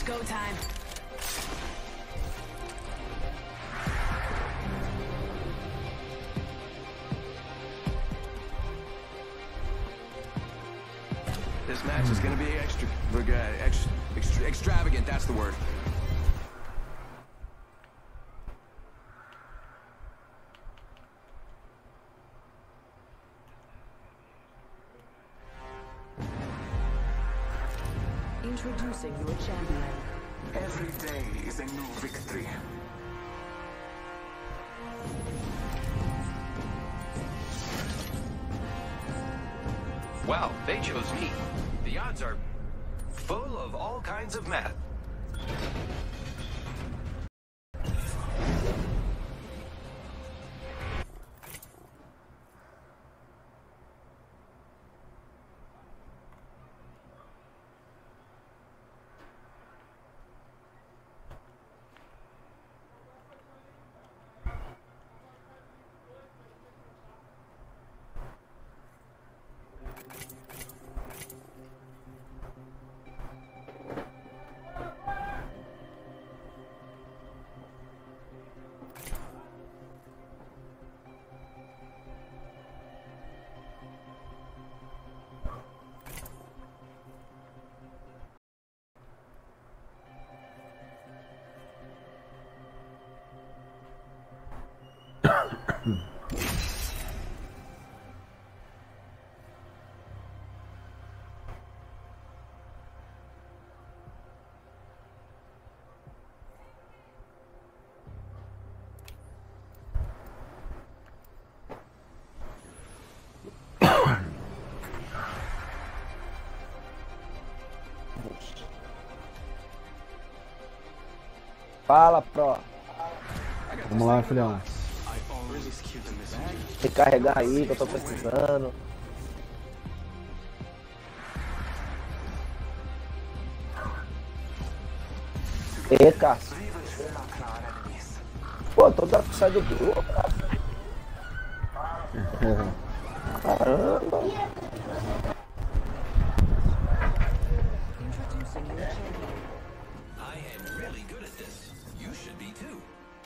go time. This match is gonna be extravagant, that's the word. Introducing your champion. Every day is a new victory. Wow, they chose me. The odds are full of all kinds of math. Fala, Pro. Vamos lá, filhão. Recarregar aí que eu tô precisando. E, Cássio. Pô, toda hora que sai do grupo, caramba. I am really good at this. You should be too.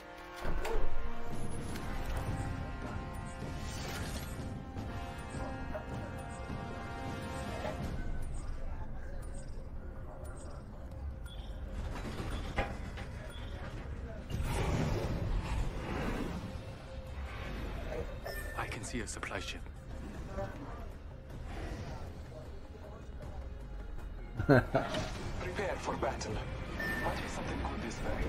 I can see a supply ship. Prepare for battle. Might be something good this way.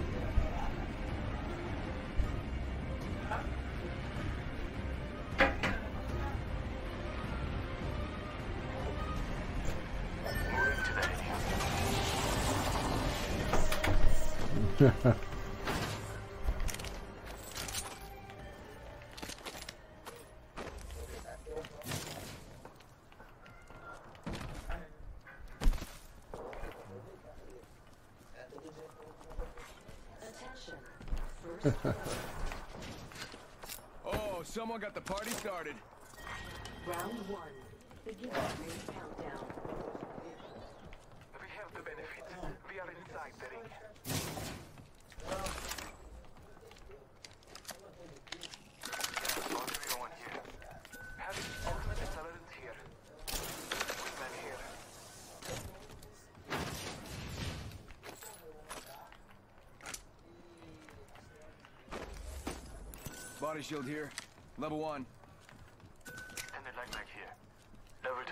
Moving today. Oh, someone got the party started. Round one. Begin ring countdown. We have the benefit. We are inside the ring. What do we want here? Having ultimate accelerant here. Wingman here. Body shield here. Level 1. And the leg back here. Level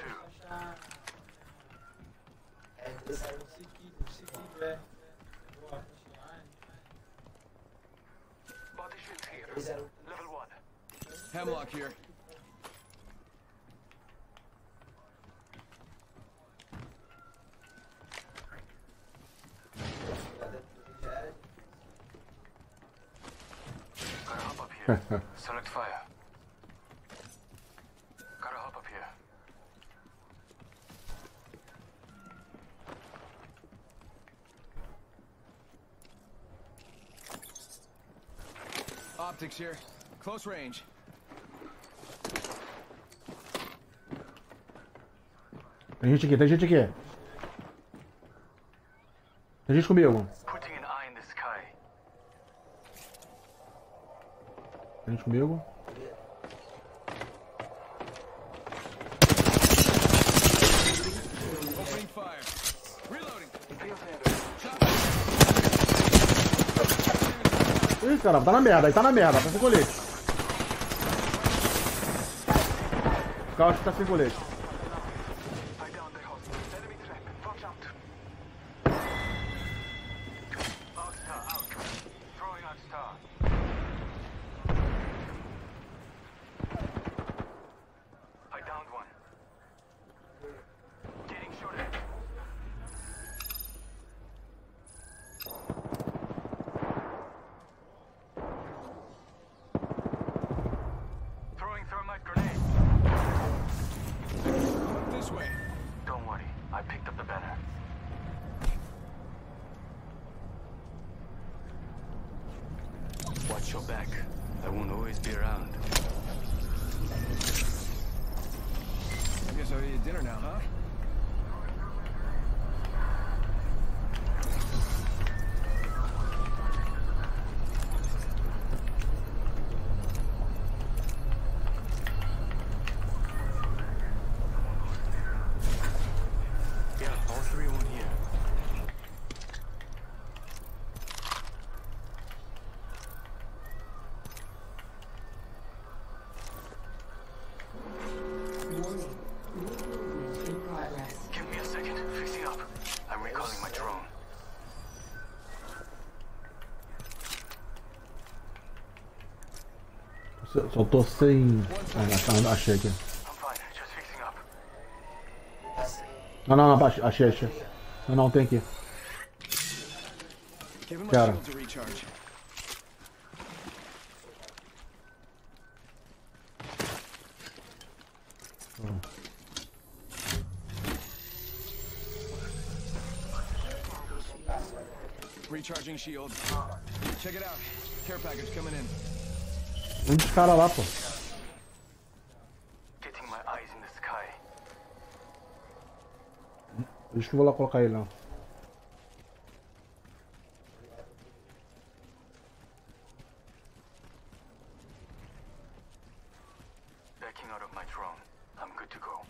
2. Body shield here. Level 1. Hemlock here. Gotta hop up here. Select fire. Gotta hop up here. Optics here. Close range. Tem gente aqui, tem gente aqui. Tem gente comigo. Putting an eye in the sky. Tem gente comigo. Opening fire. Reloading. Ih, caramba, tá na merda, aí tá na merda, tá sem colete. O carro acho que tá sem colete. I downed the host. Enemy track. Watch out. Arcstar out. Throwing Arcstar. I downed one. Getting shot at. Throwing thermite grenade. This way. Don't worry, I picked up the banner. Watch your back. I won't always be around. I guess I'll eat dinner now, huh? Yeah, all three in one here. Warning. New movement in progress. Give me a second. Fixing up. I'm recalling my drone. Só tô sem... achei aqui. I'm fine. Just fixing up. Não, achei. Não, tem aqui. Give him my Got shield to recharge. Recharging shield. Check it out. Care package coming in. Um dos caras lá, pô. Getting my eyes in the sky. Deixa que eu vou lá colocar ele lá. Backing out of my drone. I'm good to go.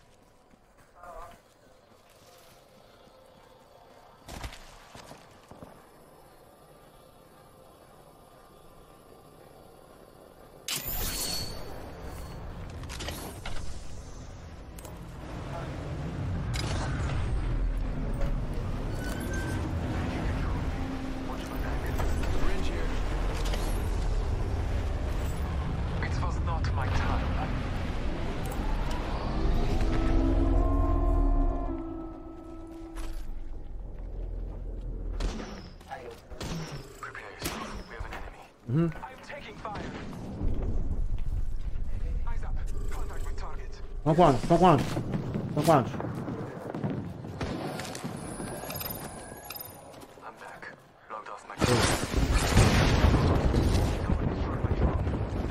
Syringe here. It was not my time. Prepare yourself. We have an enemy. I'm taking fire. Eyes up. Contact with target. São quantos? I'm back. Logged off my drone. Someone destroyed my drone.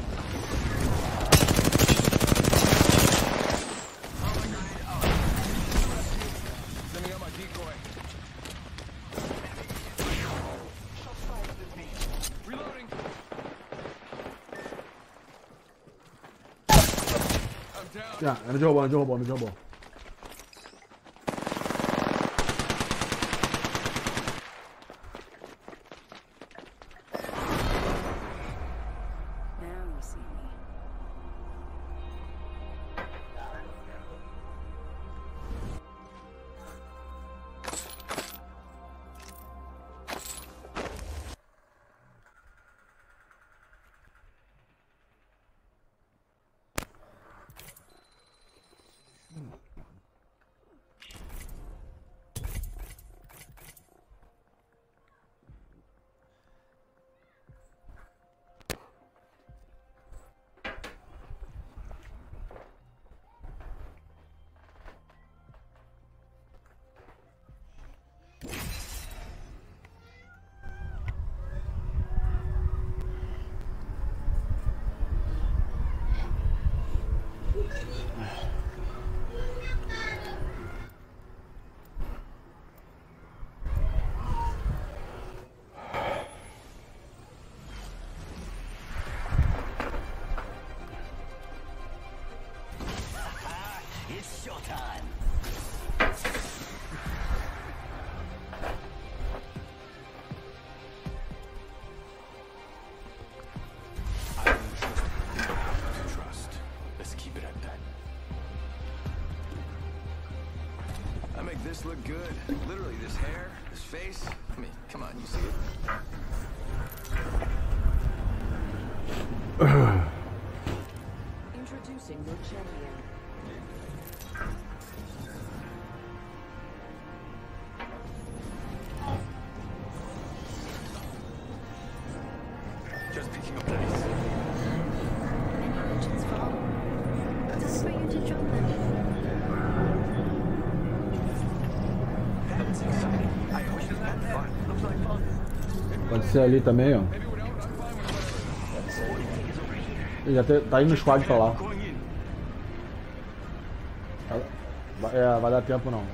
Sending out my decoy. Shots fired at me. Reloading. I'm down. Já, me derrubou. Now you see me. It's showtime. I don't trust people you don't have to trust. Let's keep it at that. I make this look good. Literally, this hair, this face. I mean, come on, you see it? Introducing your champion. Just picking up dice. Many legends fall. Time for you to drop them. That's exciting. I wish this had fun. Looks like fun. Pode ser ali também, ó. Maybe we don't. I'm fine with whatever. Ele já tá indo no squad pra lá. Going in. Vai dar tempo não.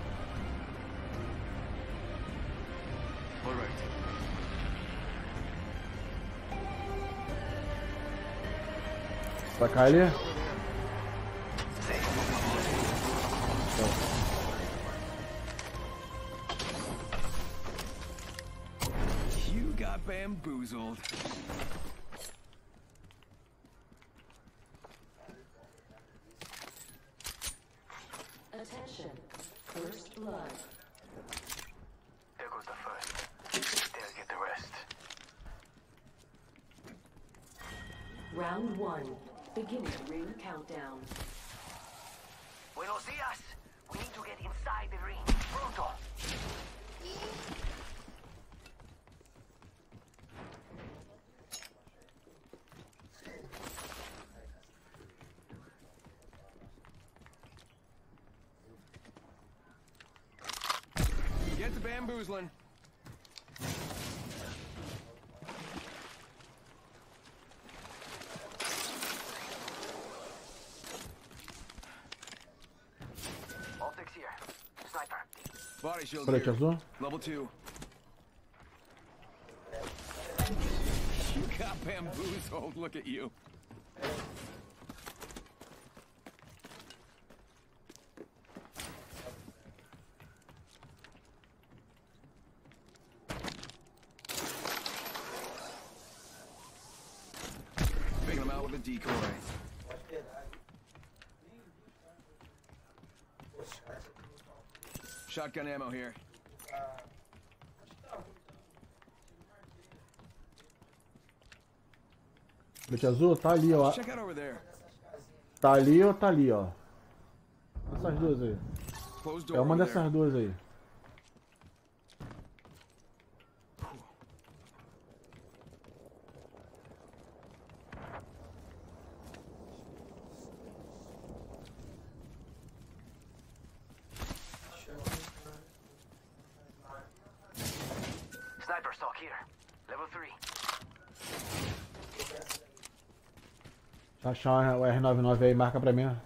All right. Pra cá ele. You got bamboozled. Attention. First blood. There goes the first. They'll get the rest. Round 1. Beginning ring countdown. Buenos dias. We need to get inside the ring. Pronto. Get the bamboozling. Optics here. Sniper. Body shield Frente here. azul. Level 2. You got bamboozled. Look at you. Picking him out with a decoy. Shotgun ammo here. Frente azul tá ali, ó. Check out over there. Tá ali ou tá ali, ó. Essas duas aí. Closed É door uma over dessas there. duas aí. Sniper stock here. Level 3. Se achar o R99 aí, marca pra mim. Yeah,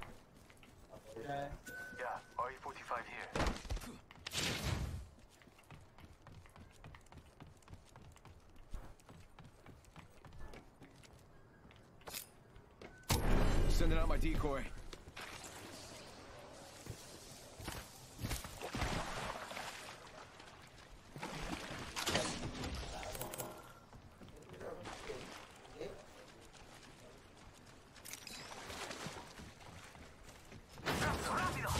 RE-45 here. Sending out my decoy. Rápido.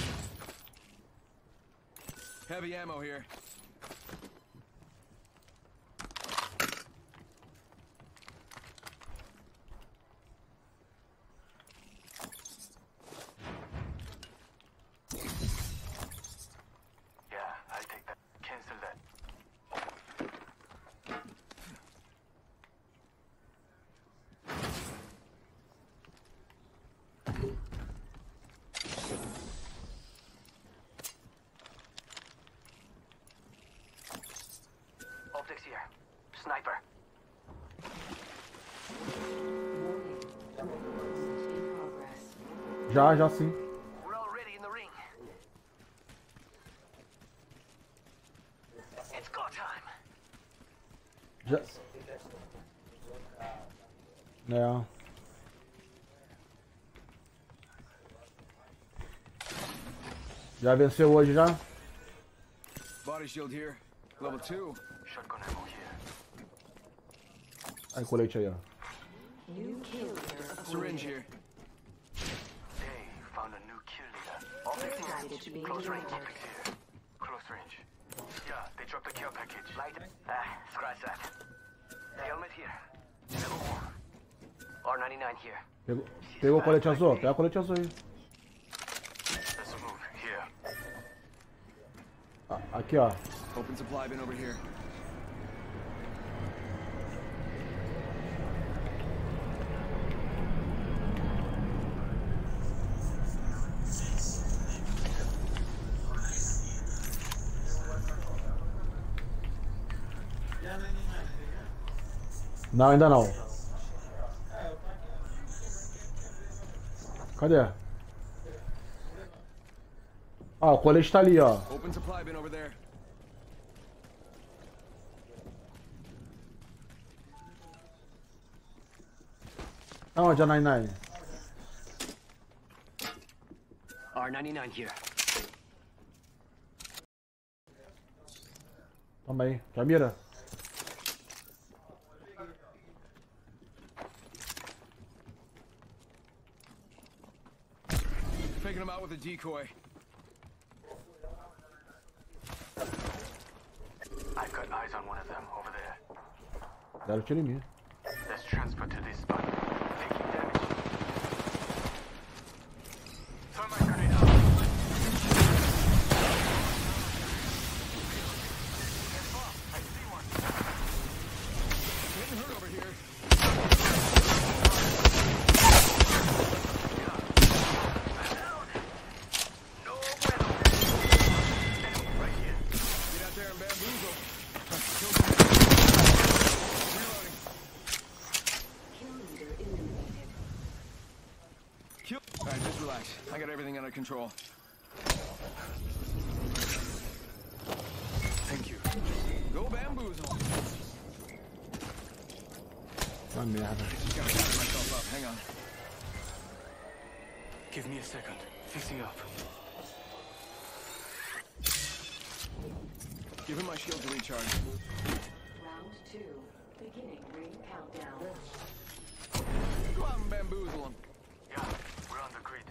Heavy ammo here. Yeah, I'll take that. Cancel that. Optics here. Sniper. Warning. In progress. Já sim. We're already in the ring. It's go time. Já. É. Já venceu hoje já? Body shield here. Level 2. Shotgun ammo here. Aí, colete aí, ó. New kill leader Syringe here. They found a new kill leader. package being Close range. delivered. Optics here. Close range. Yeah, they dropped the care package. Light. Scratch that. Helmet here. Level 1. R99 here. Pegou o colete azul? Pega o colete azul aí. Let's move here. Ah, aqui, ó. Open supply bin over here. Não, ainda não. Cadê? Ah, o colete tá ali, ó. Open supply bin over there. Aonde a 99? R99 here. Toma aí. Já mira? Taking him out with a decoy. I've got eyes on one of them over there. Deram tiro em mim. Let's transfer to this spot. Taking damage. Thermite grenade out. Get off. I see one. Getting hurt over here. Right here. Get out there and bamboozle. Reloading. Kill leader eliminated. Kill. Alright, just relax. I got everything under control. Thank you. Go bamboozle. Uma merda. Just gotta gather myself up. Hang on. Give me a second. Fixing up. Give him my shield to recharge. Round 2. Beginning ring countdown. Go out and bamboozle him. Yeah, we're on the grid.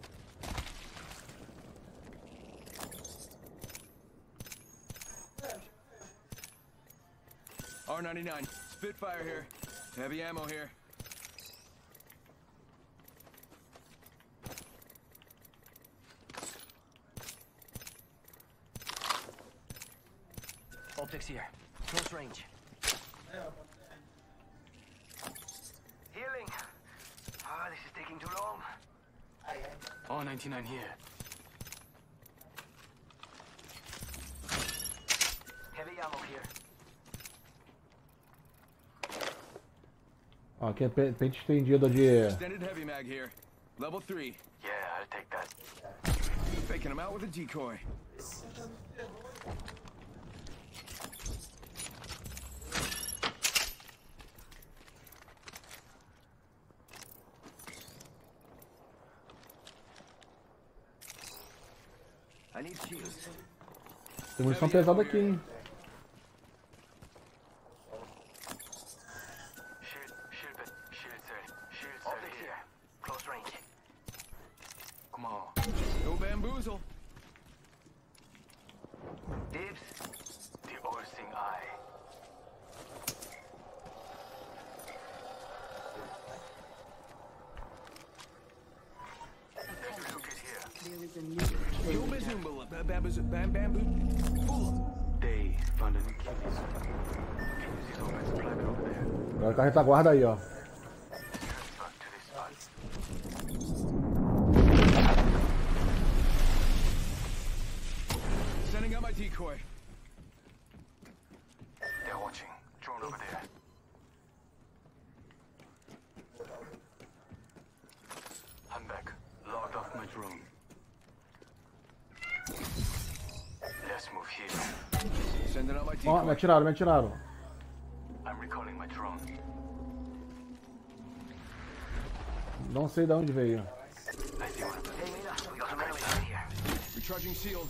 R99. Spitfire here. Heavy ammo here. Optics here. Close range. Healing. Ah, this is taking too long. R99 here. Heavy ammo here. Ó, aqui é pente estendido de... Extended heavy mag here. Level 3. Yeah, I'll take that. Faking him out with a decoy. I need shields. Tem munição pesada aqui, hein? Shield cell Optics here. here. Close range. Come on. Go bamboozle. Dibs. The all-seeing eye. Let's look at here. There is a new kill Go leader. bamboozle. Bamboo. They found a new kill leader. Can you see some supply bin over there? Agora com a retaguarda aí, ó. Transfer to this spot. Sending out my decoy. They're watching. Drone over there. I'm back. Logged off my drone. Let's move here. Sending out my Ó, me decoy. atiraram, me atiraram. I'm recalling my drone. Não sei de onde veio. I see one of them. Hey, Mina, we got some enemies out here. Recharging shields.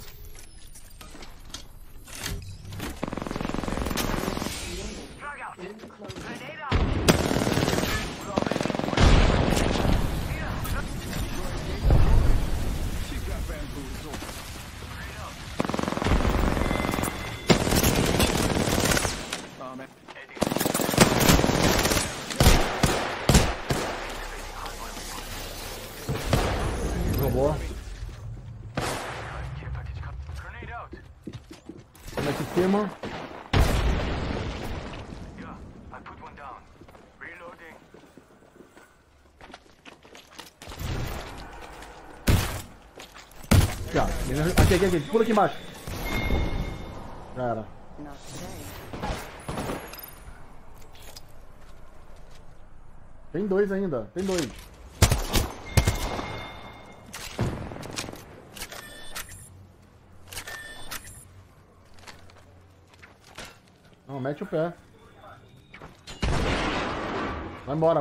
Frag out. Ring closing. Grenade out. She got bamboozled. Oh man. Jogou. Care package come. Grenade out. Olha aqui em cima. Yeah, I put one down. Reloading. Aqui, ó. Aqui. Pula aqui embaixo. Já era. Not today. Tem dois ainda. Tem dois. Não, mete o pé. Vai embora.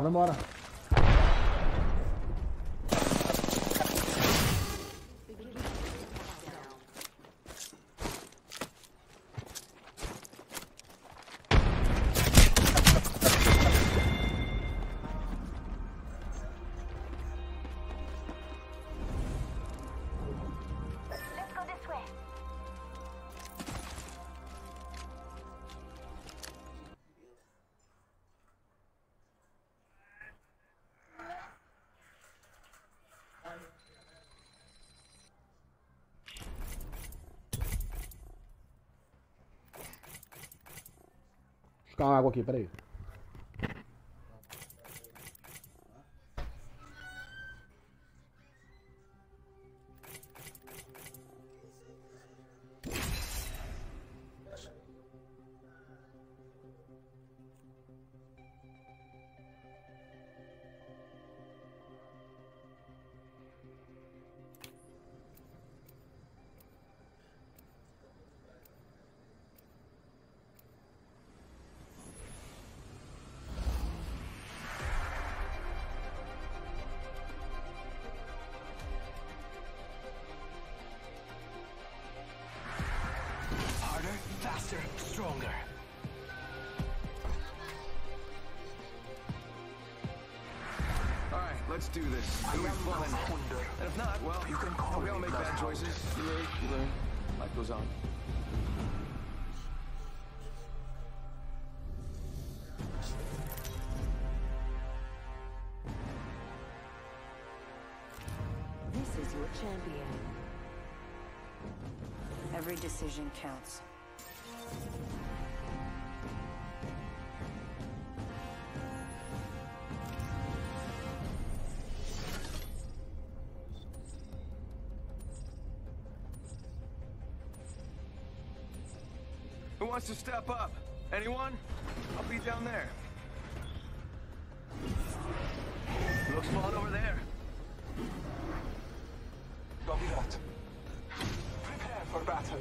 Let's go this way. Vou buscar uma água aqui, peraí. Harder, faster, stronger. All right, let's do this. It'll be fun. And if not, well, You can call we all me make bad Bloodhound. choices. You learn. Life goes on. This is your champion. Every decision counts. Who wants to step up? Anyone? I'll be down there. Looks fun over there. Copy that. Prepare for battle.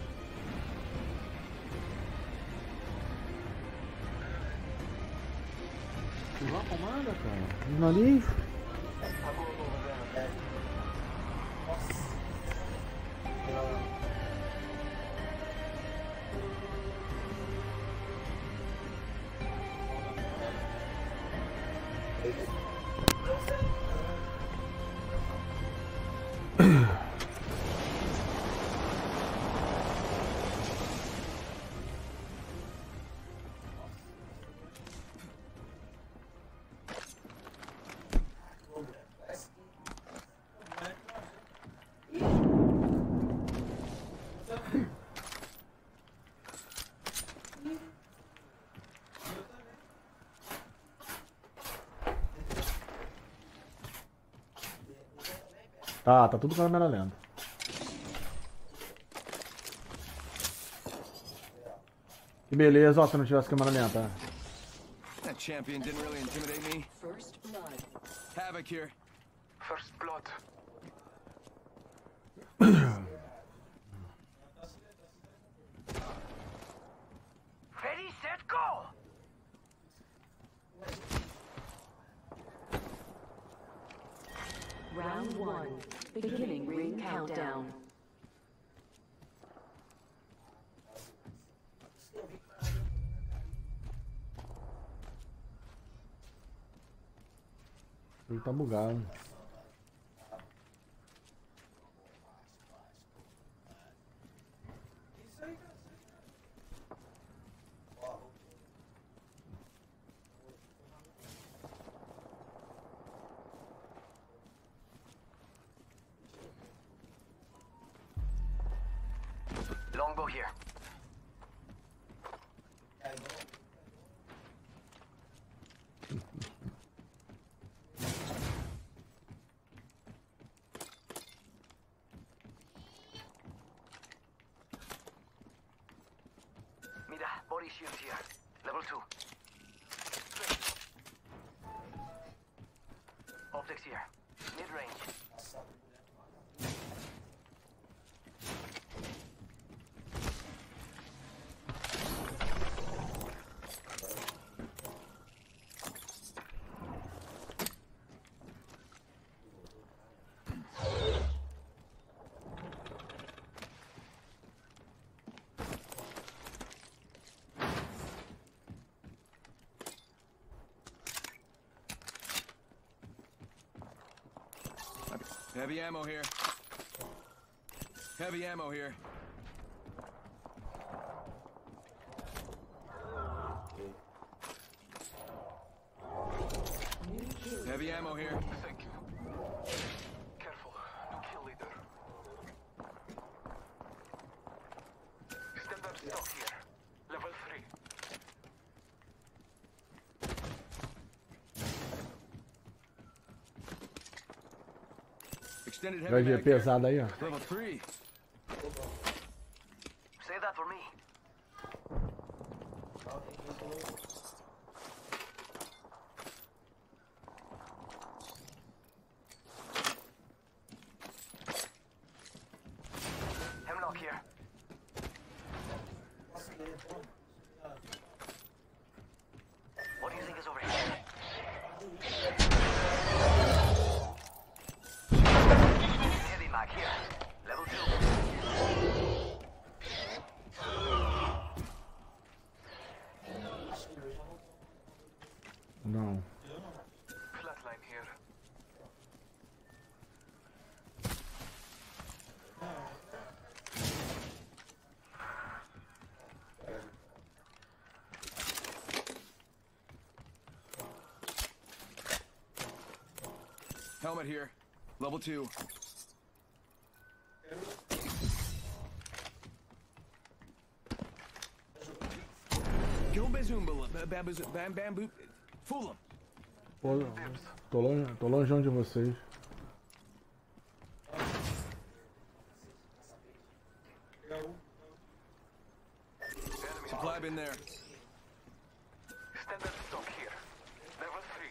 Não comanda, cara. Não ali. I'm going over there. Tá tudo com a câmera lenta. Que beleza, ó, se não tivesse câmera lenta. That champion didn't really intimidate me. First blood. Havoc here. First blood. Ready, set, go! Round one. Beginning ring countdown. Ele tá bugado. Longbow here. Mira, body shields here. Level 2. Optics here. Mid-range. Heavy ammo here. Heavy ammo here. Heavy ammo here. Thank you. Careful. New kill leader. Standard stock here. Level 3. Extended Vai heavy ver mag here. pesado aí, ó. Level 3. Save that for me. Hemlock here. What do you think is over here? Heavy mag here. Level 2. Não. Flatline here. Helmet here. Level 2. Kill Bazoombala. Bamboo. Fool him. Pô, tô longeão de vocês. Supply bin there. Standard stock here. Level 3.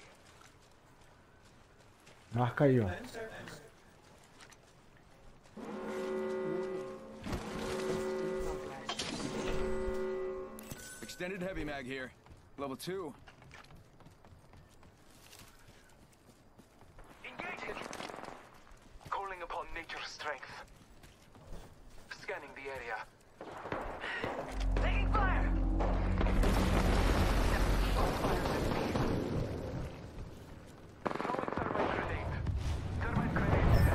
Marca aí, ó. Extended heavy mag here. Level 2. Engaging! Calling upon nature's strength. Scanning the area. Taking fire! Throwing thermite grenade. Thermite grenade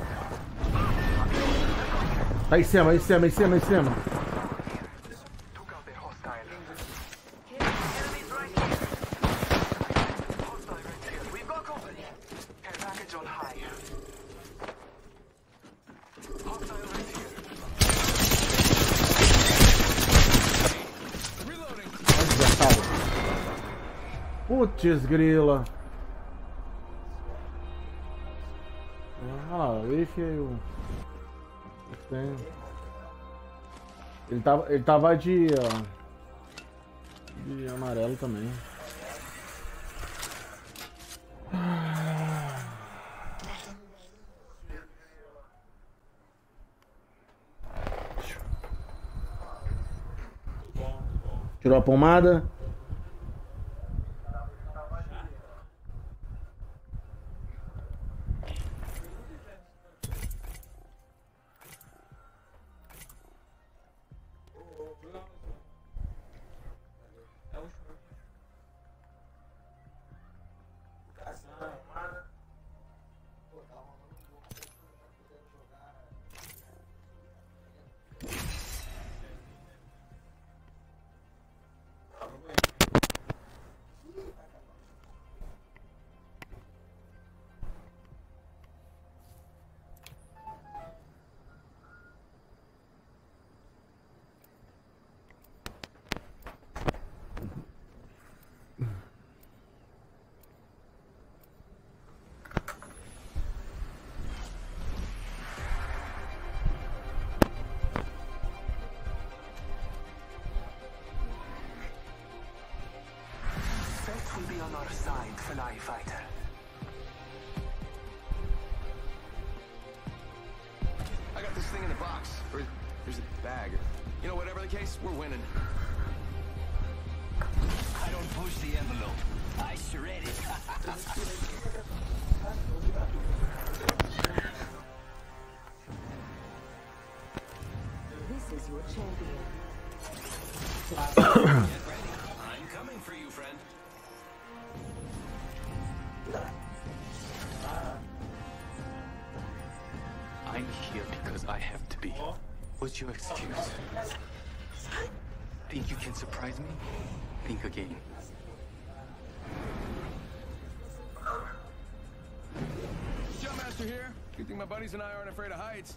set. Tá em cima, em cima, em cima, em cima. Took out the hostile. Enemies right here. Hostile right here. We've got company. Care package on high. Hostile right here. Reloading. Desgraçado. Putz, grila. Olha lá, eu enfiei o. Tem. Ele tava de. Ó, de amarelo também. Tirou a pomada. got this thing in the box. Or there's a bag. You know, whatever the case, we're winning. I don't push the envelope. I shred it. This is your champion. I'm coming for you, friend. I'm here because I have to be. What's your excuse? Think you can surprise me? Think again. Jumpmaster here. Good thing my buddies and I aren't afraid of heights.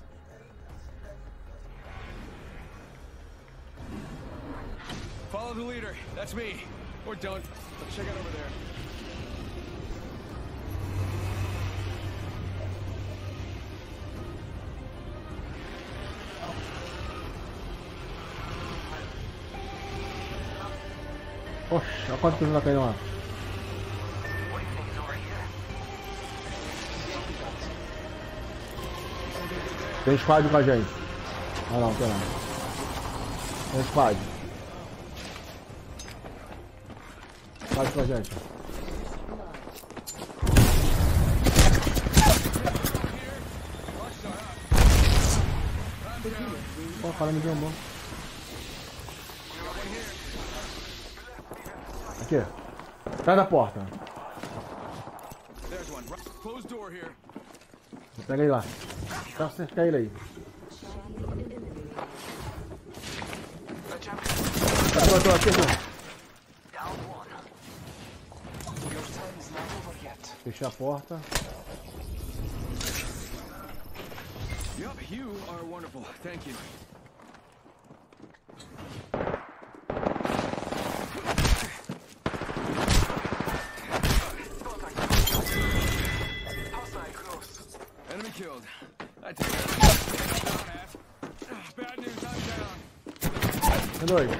Follow the leader. That's me. Or don't. Let's check out over there. Oxe, olha quanto que tá caindo lá. Tem squad com a gente. Ah não, tem não. Tem squad. Squad com a gente. Pô, o cara me deu um bom. Aqui. Sai da porta. Pega ele lá. Tá cercar ele aí. Tô aqui. Fechar a porta. Yup, you are wonderful. Thank you. Enemy killed. I take that. Bad news, I'm down. Tem dois.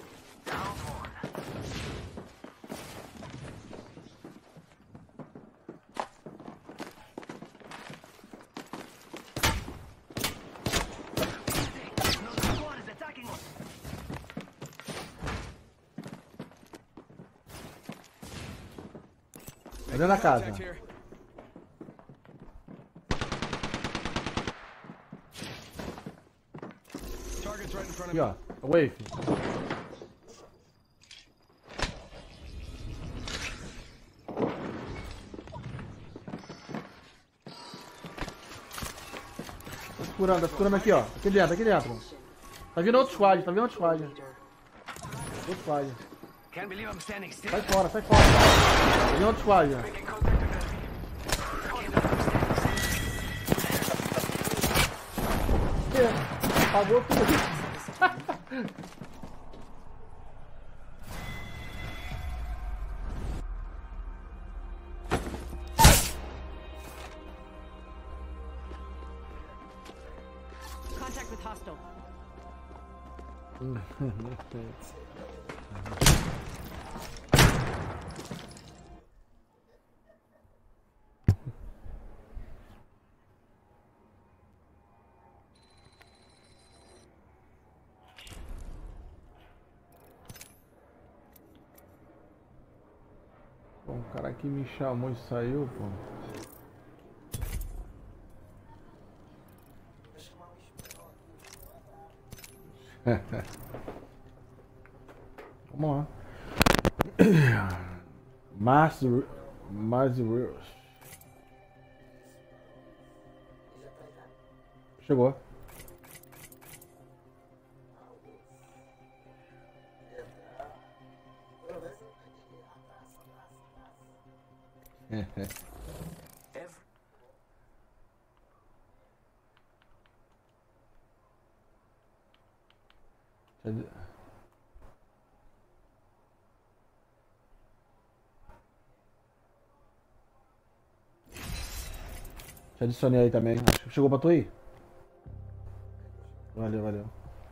É dentro da casa. Aqui, ó. Wave. Tá segurando aqui, ó. Aqui dentro, aqui dentro. Tá vindo outro squad, tá vindo outro squad. Outro squad. Sai fora, sai fora. Tá vindo outro squad, ó. Apagou tudo. Contact with hostile. Bom, o cara que me chamou e saiu, pô. Vamos lá. Mas chegou. Te adicionei aí também. Acho que chegou pra tu aí? Valeu, valeu.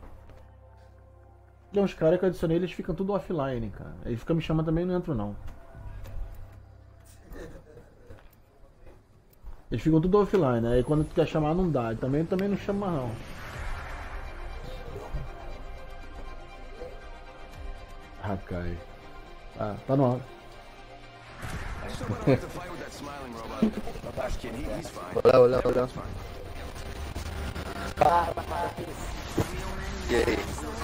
Tem uns caras que eu adicionei, eles ficam tudo offline, cara. Aí fica me chamando também, não entro não. Eles ficam tudo offline, né? Aí quando tu quer chamar não dá. Também não chama não. Hakai. Ah, tá no ar. Olha. E aí?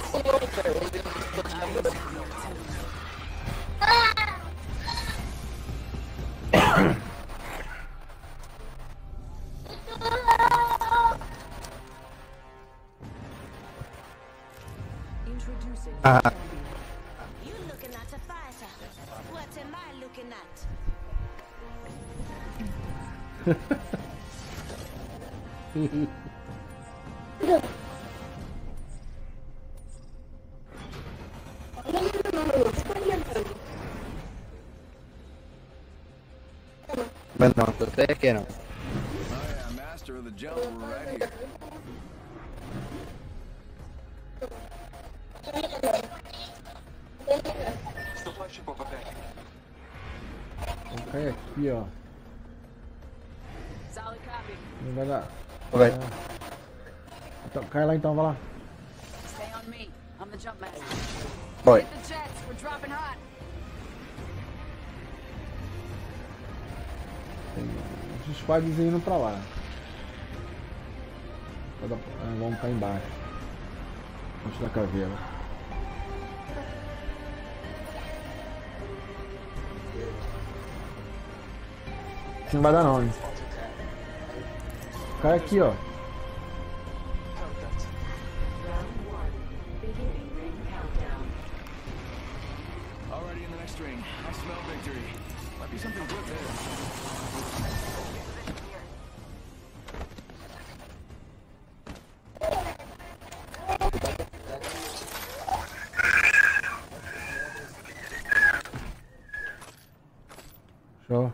Introducing Ah. You looking at a fighter. What am I looking at? Mas não, tô até aqui não. Oh yeah, master of the jungle right here. Supply ship overhead. Vamos cair aqui, ó. solid copy. Não vai dar. Vai. Então, cai lá então, vai lá. Stay on me. I'm the jump master. Vai. Hit the jets. We're dropping hot. Tem os squads indo pra lá. Vamos pra embaixo. Antes da caveira. Não vai dar não, hein? Cai aqui, ó. Already in the next ring. I smell victory. Might be something good there. Show.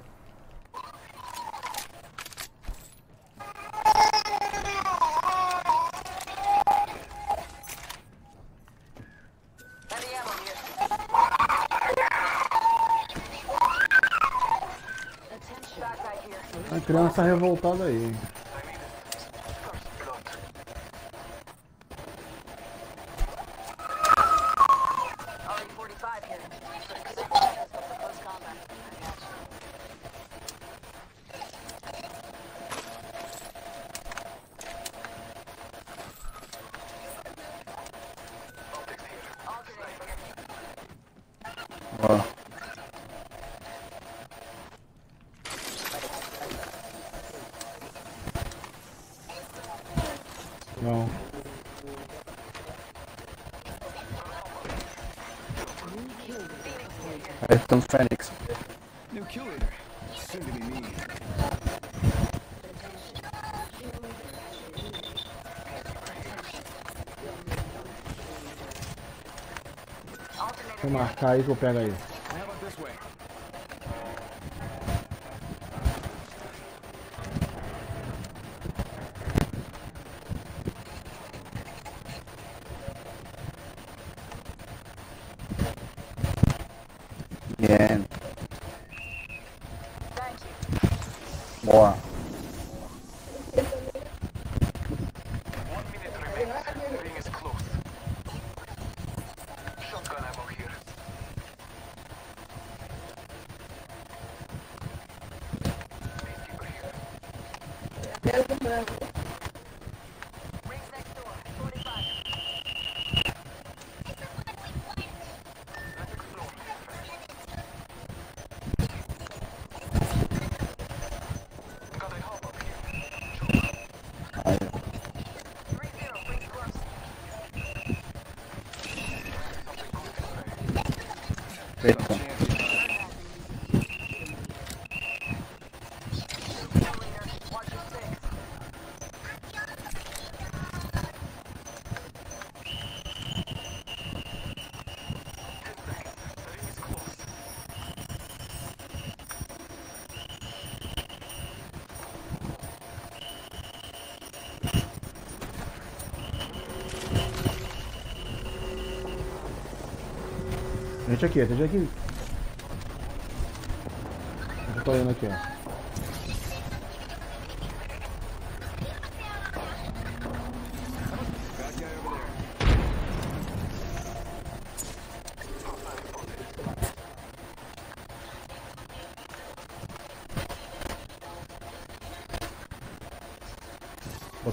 Heavy ammo here. Attention. Back guy here. A criança revoltada aí. Already 45 here. 6 seconds for close combat. I got you. Ó. Não. Aí estamos Fênix. New kill leader. Soon to be me. Deixa eu marcar aí que eu pego aí. How about this way? Bien. Thank you. Boa. 1 minute remains. The ring is close. Shotgun ammo here. Peacekeeper here. Rings next door. 45. Let's explore. Got a hop up here. Aí. 3-0. Rings close. Feito. Watch your six. Tem gente aqui, tem gente aqui. Eu tô indo aqui, ó.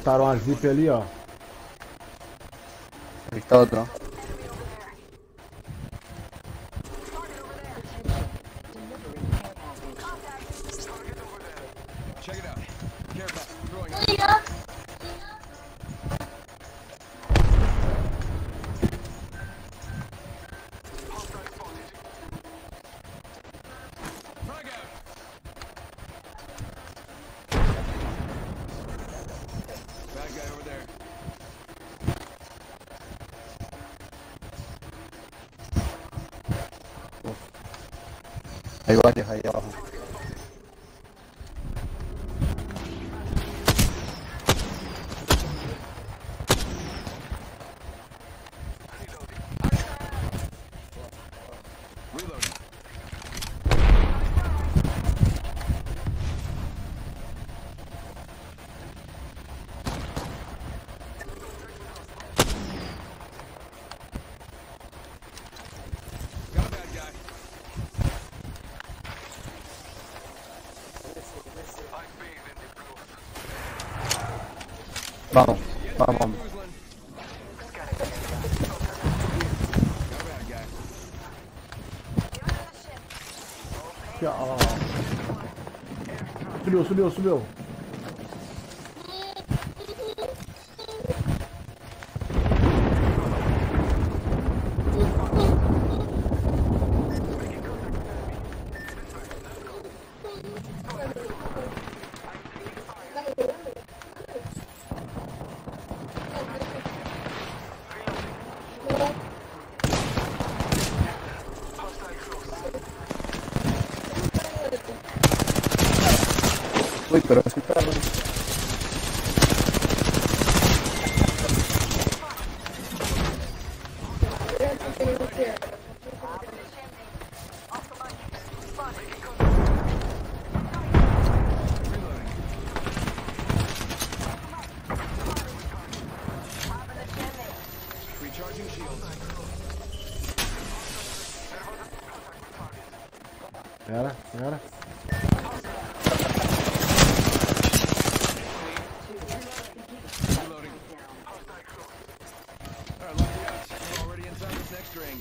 Botaram uma zip ali, ó. Ahí está otro. Check it out. Care package. Throwing out. Frag out. Bad guy over there. Hay varios ahí abajo. Reloading. Got a bad guy. Vamos, vamos. Ruslan. Got a bad guy. Aqui, ó. Subiu. Uy, pero ese carro. Recharging shields. Era. Reloading. Alright, lucky us. We're already inside this next ring.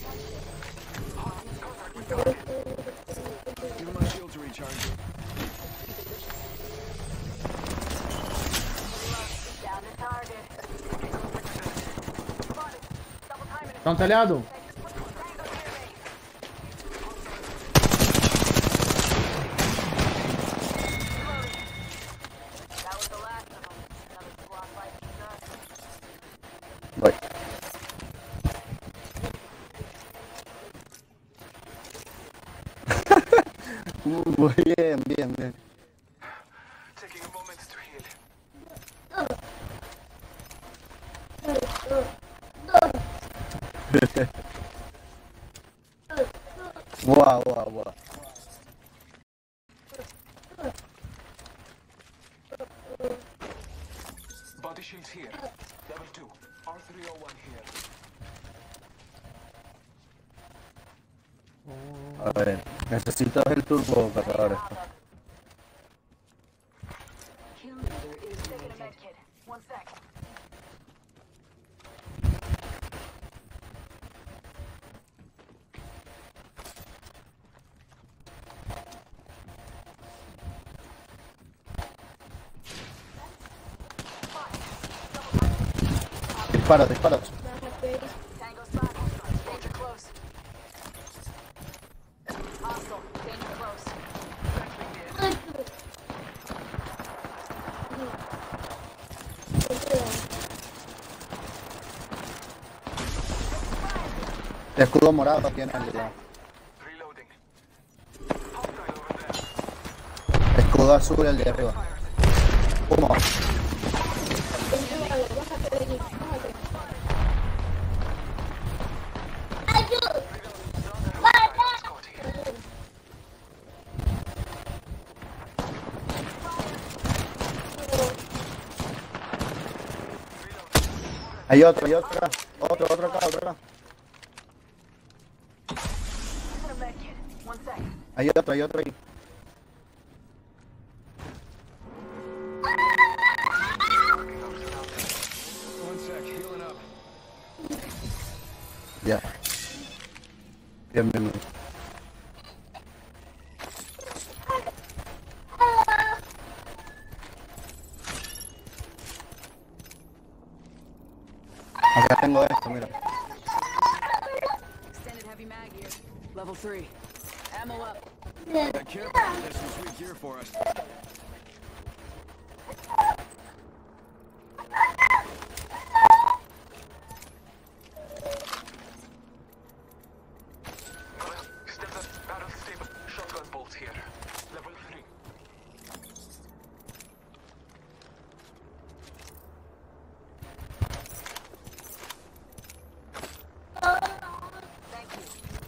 Give him my shield to recharge. Down to target. Tá no telhado? That was the last of them. Another squad fight success. Voy. Bien. Taking a moment to heal. Wow. Body shields here. Level 2. R301 here. A ver, necesito el turbo cargador esto. Taking a med kit. 1 sec. Dispara. Tango spot. Danger close. Hostile. Danger close. Escudo morado tiene el de Reloading. Hostile over there. escudo azul el de arriba. Humo. Hay otro acá. Otro acá. Taking a med kit. 1 sec. Hay otro ahí. Ya. Bien, bien, bien. Acá tengo esto, mira. Extended heavy mag here. Level 3. Ammo up. Yeah, careful. There's some sweet gear for us. Standard barrel stable shotgun bolts here. Level 3. Thank you.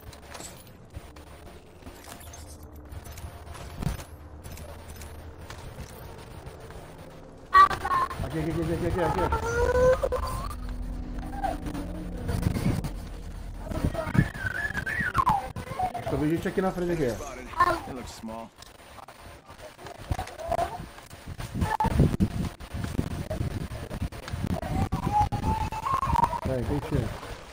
Aqui. Só vi gente aqui na frente aqui. Spotted. It looks small. Tem tiro.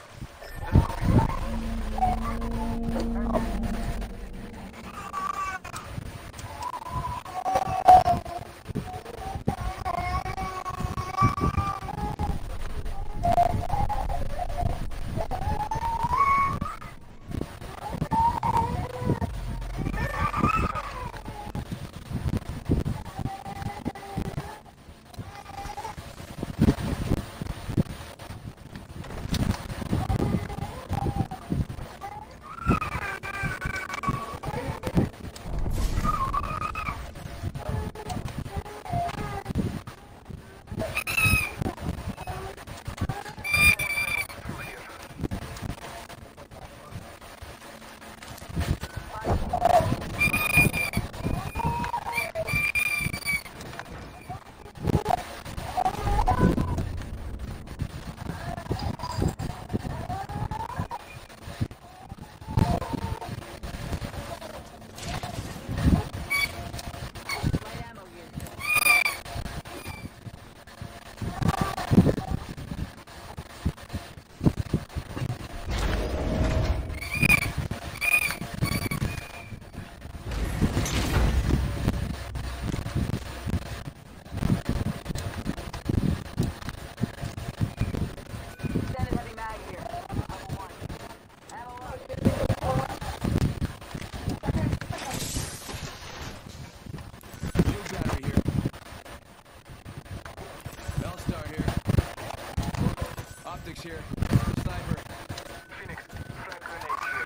Optics here. Sniper. Phoenix, frag grenade here.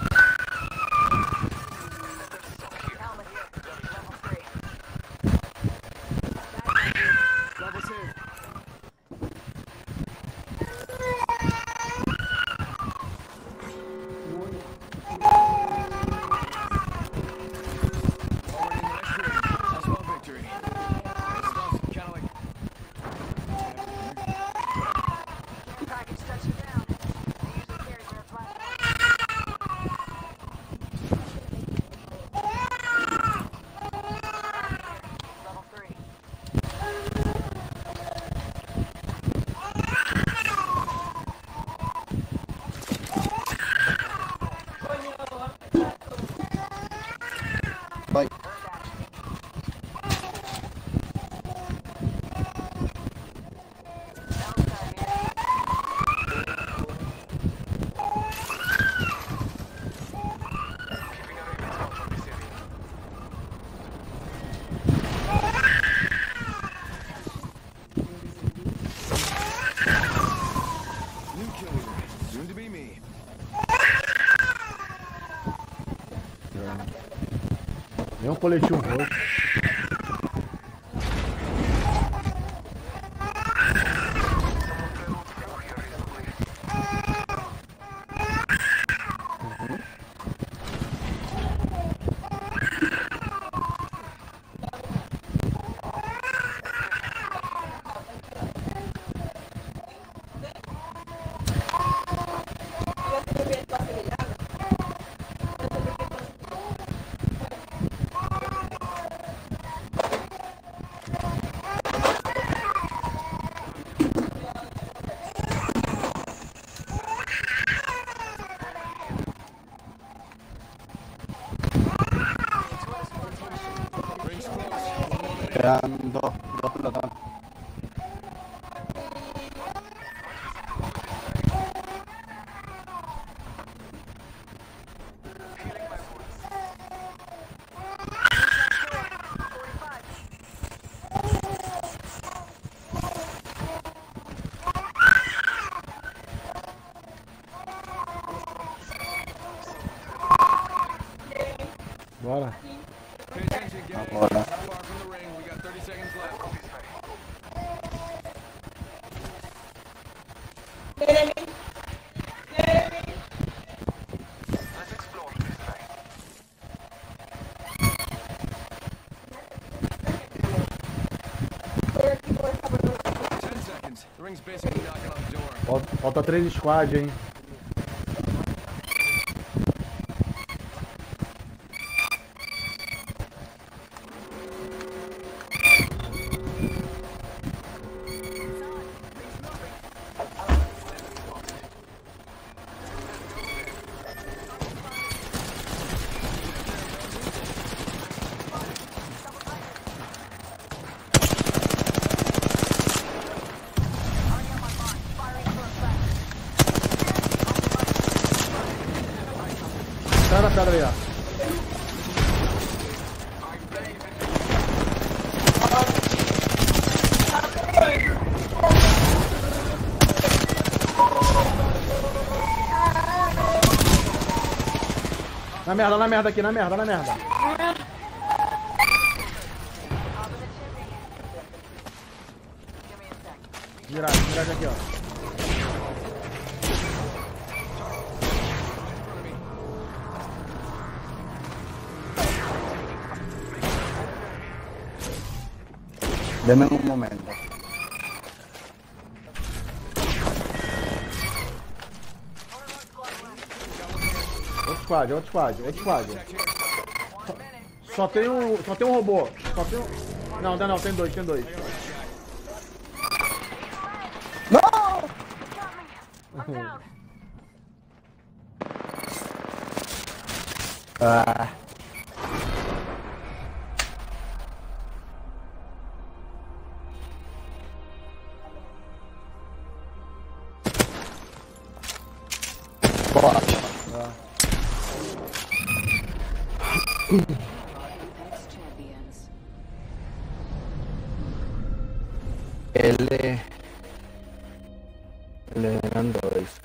Helmet here. Level 3. Level 2. Already in the next room. That's well victory. This stuff's kinda like... Package touching down. They usually carry their platform. Level 3. Bye. Keeping a ravens watch on this area. New kill leader. Soon to be me. Vem um coletivo roxo. Quedan dos pelotones. Bora. Pay attention, guys. Agora. Not far from the ring. We got 30 seconds left. Let's explore this way. 10 seconds. The ring's basically knocking on the door. Falta 3 squad, hein? Tá na pedra aí, ó. Na merda aqui, na merda. Virar aqui, ó. Deme un momento. Outro squad. Só tem um robô. Não, tem dois. ¡No! Ah. Boa. Ele eran dois.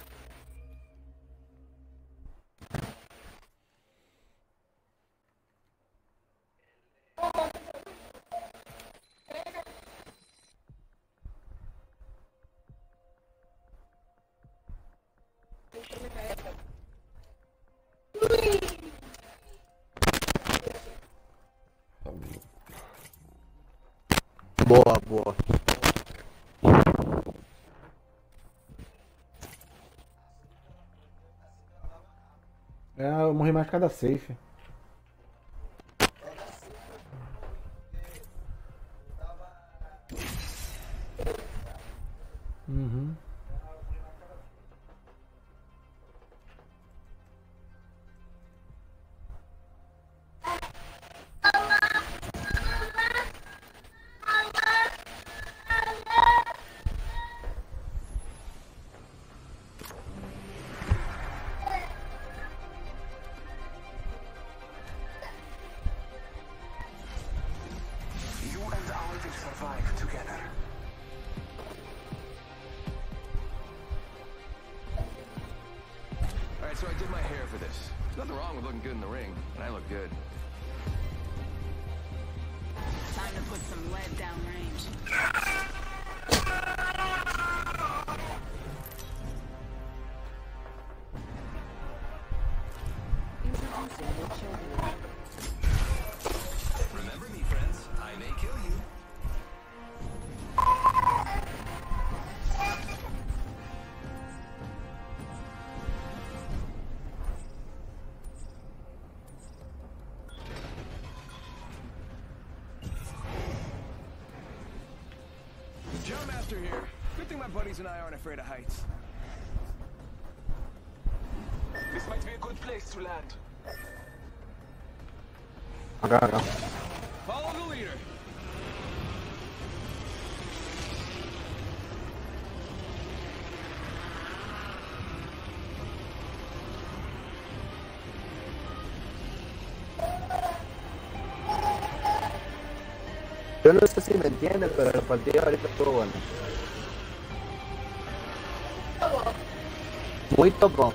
Boa. Eu morri mais por causa da safe. Uhum. So I did my hair for this. There's nothing wrong with looking good in the ring, and I look good. Time to put some lead downrange. Remember me, friends. I may kill you. Jump Master here. Good thing my buddies and I aren't afraid of heights. This might be a good place to land. Acá. Follow the leader. Yo no sé si me entienden, pero el partido ahorita estuvo bueno. Muy tocón.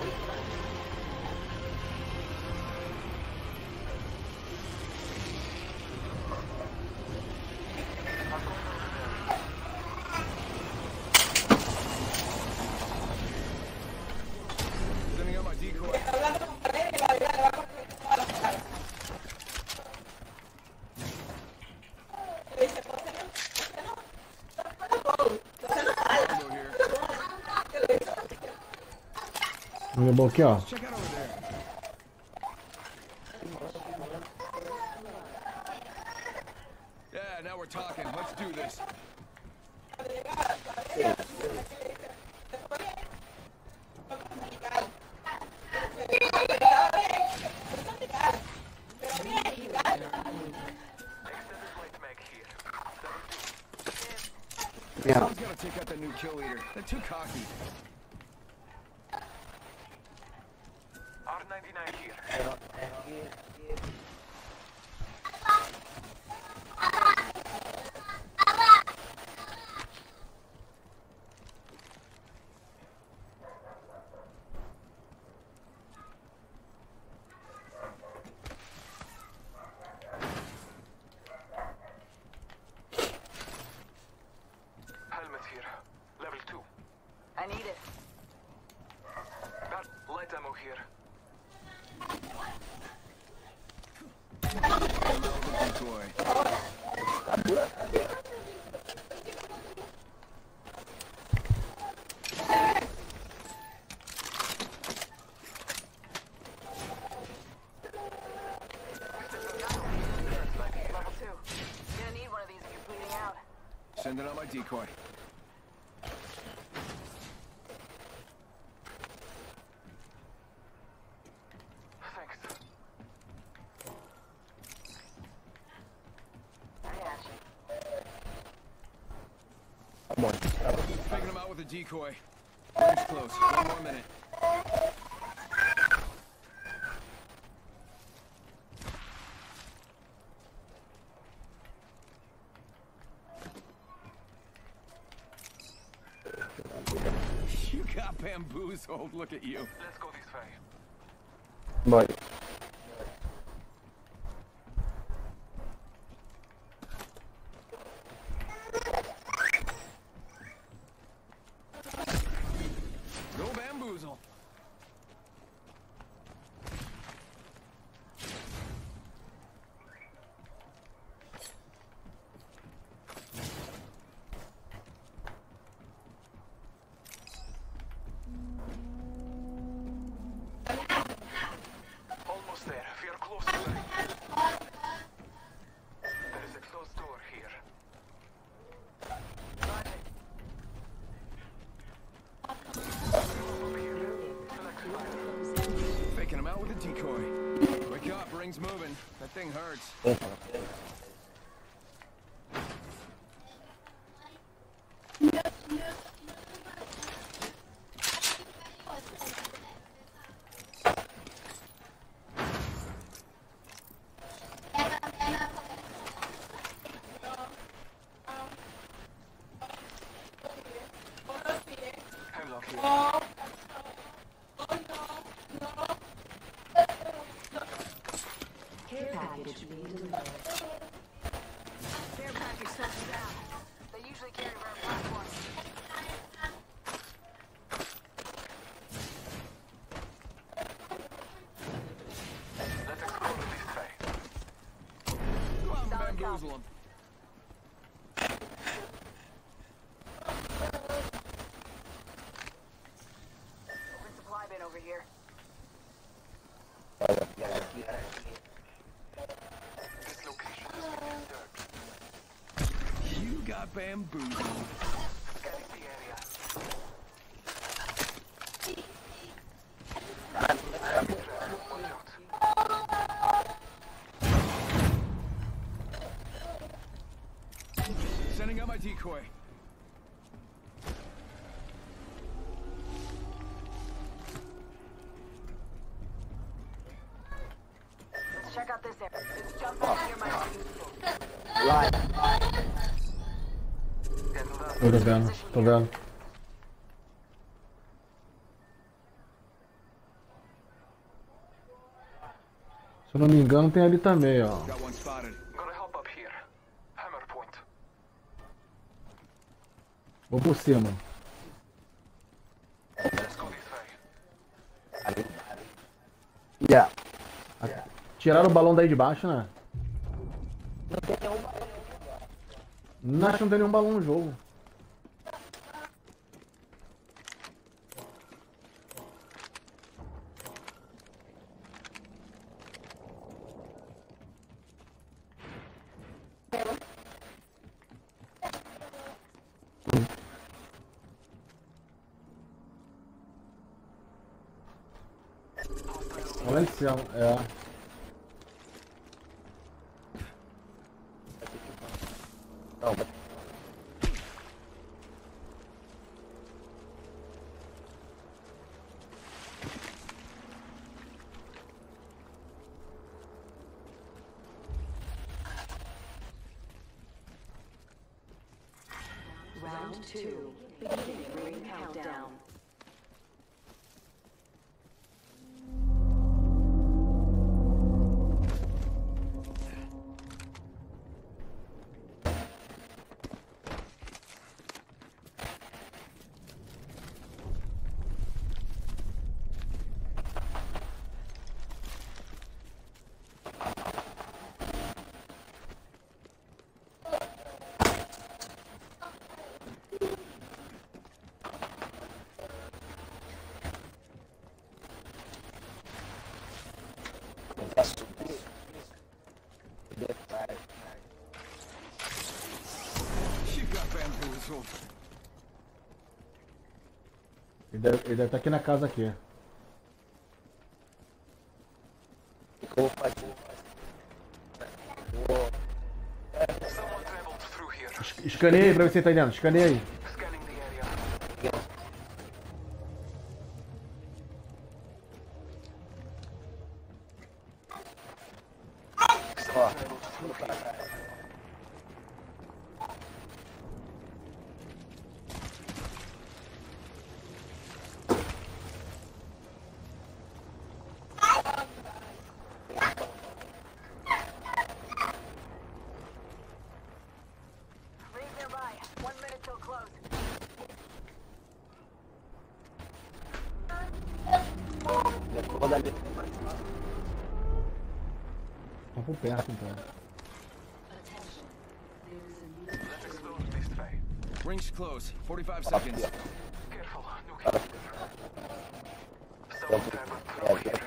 Sending out my decoy. Combo here. Meu bom aqui, ó. Check out over there. Yeah, now we're talking. Let's do this. Extended flight mag here. Yeah. Someone's gotta take out the new kill leader. They're too cocky. R99 here. Helmet here. Level 2. I need it. Got light ammo here. Decoy. Level 2. Gonna need one of these if you're bleeding out. Sending out my decoy. Thanks. I got you. Come on. Taking him out with a decoy. Rings close. 1 more minute. You got bamboozled. Look at you. Let's go this way. Voy. No bamboozle. Almost there. We are close to the ring. There is a closed door here. Faking him out with a decoy. Wake up, ring's moving. That thing hurts. Hemlock here. Care package being delivered. Care package touching down. They usually carry around platforms. Let's explore this way. Go out and Solid bamboozle him. Open supply bin over here. This location has been disturbed. You got bamboozled. Scanning the area. Watch out. Sending out my decoy. Let's check out this area. Let's jump back here, my Tô vendo, tô vendo. Se eu não me engano, tem ali também, ó. Got one spotted. Gonna help up here. Hammer point. Vou por cima. Let's go this way. Yeah. Tiraram o balão daí de baixo, né? Não, acho que não tem nenhum balão no jogo. Lá em cima, é. Round 2. Beginning ring countdown. You got bamboozled. Ele deve estar aqui na casa aqui. Someone traveled through here. Escaneia aí pra ver se ele tá aí dentro. Escaneia aí. Scanning the area. Rings nearby. 1 minute till close. Tá por perto então. Let's explore this way. Ring's close. 45 seconds. Careful, Nuki. Someone traveled through here.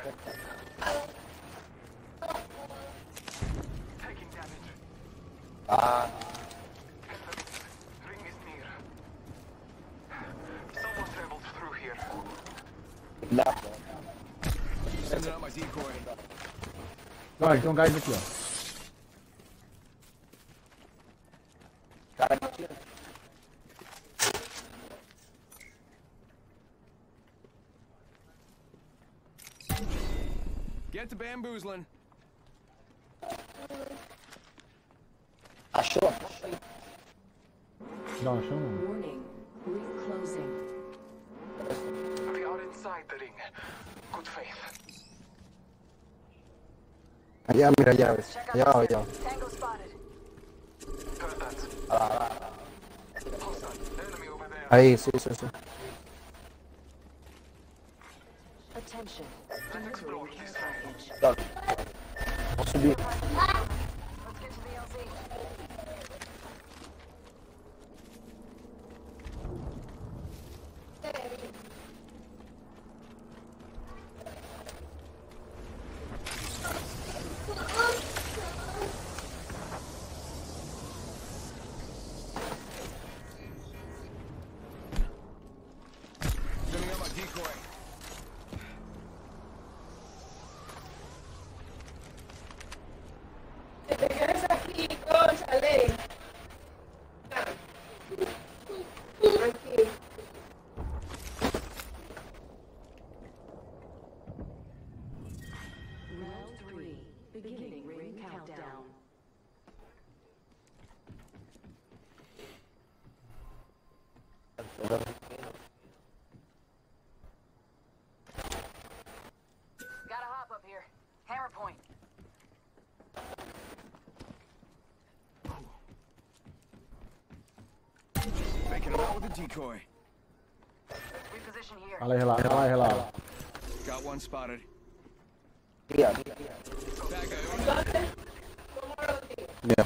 Taking damage. Ring is near. Someone traveled through here. Sending out my decoy. Olha, tem um gás aqui, ó. Get to bamboozling. Não, achou não. Warning. Ring closing. We are inside the ring. Good faith. Allá, mira, llaves. Check Allá, out allá. the Tango spotted. Heard that. Hostile. Enemy over there. Ahí, sí, sí, sí. Attention. Let's explore this way. Dale. Vamos a subir. Let's get to the LZ. Sending out my decoy. Gotta hop up here. Hammer point. Making him out with a decoy. Reposition here. Fala aí, relaxa. Got one spotted. Yeah. That guy. Yeah.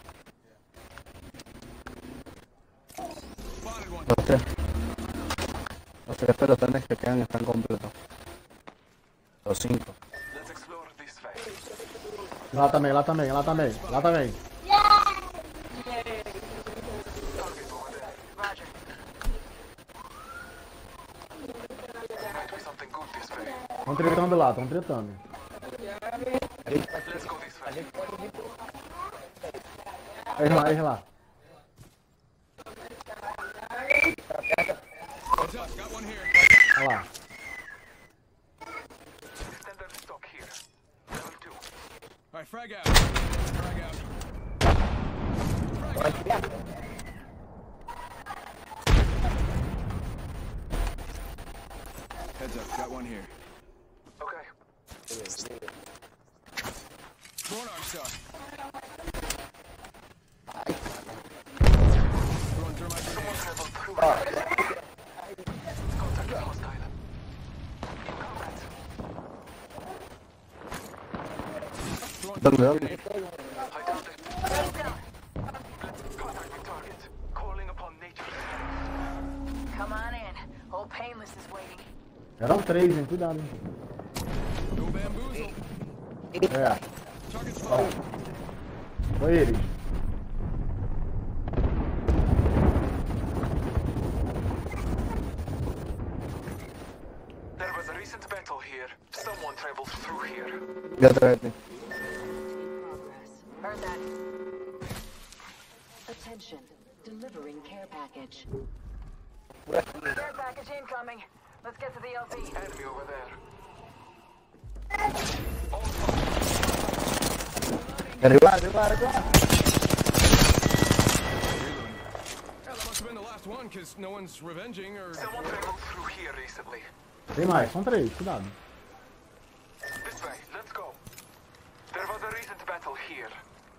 Spotted one. Los tres pelotones que quedan están completos. Los 5. Let's explore this way. Lá também. Roger. Might be something good this way. Tão tretando lá, tão tretando. Let's go this way. Aí lá. Heads up, got one here. Olha lá. Standard stock here. Level 2. Alright, frag out. Frag out. Frag out. Heads up, got one here. Okay. Throwing arm shot. Throwing thermite grenade. Level 2. Contact hostile. In combat. Throwing ¿Dónde? thermite grenade. I downed it. Contact with target. Calling upon nature. Come on in. Old Painless is waiting. Eram 3, hein? Cuidado, hein? No bamboozle. É, Target spotted. foi eles. There was a recent battle here. Someone traveled through here. Ya atrás de ti. Heard that. Attention, delivering care package. Care package incoming. Let's get to the LZ. Enemy over there. Arriba. Yeah, that must have been the last one, because no one's revenging or... Someone traveled through here recently. Tem mais, são 3, cuidado. This way. Let's go. There was a recent battle here.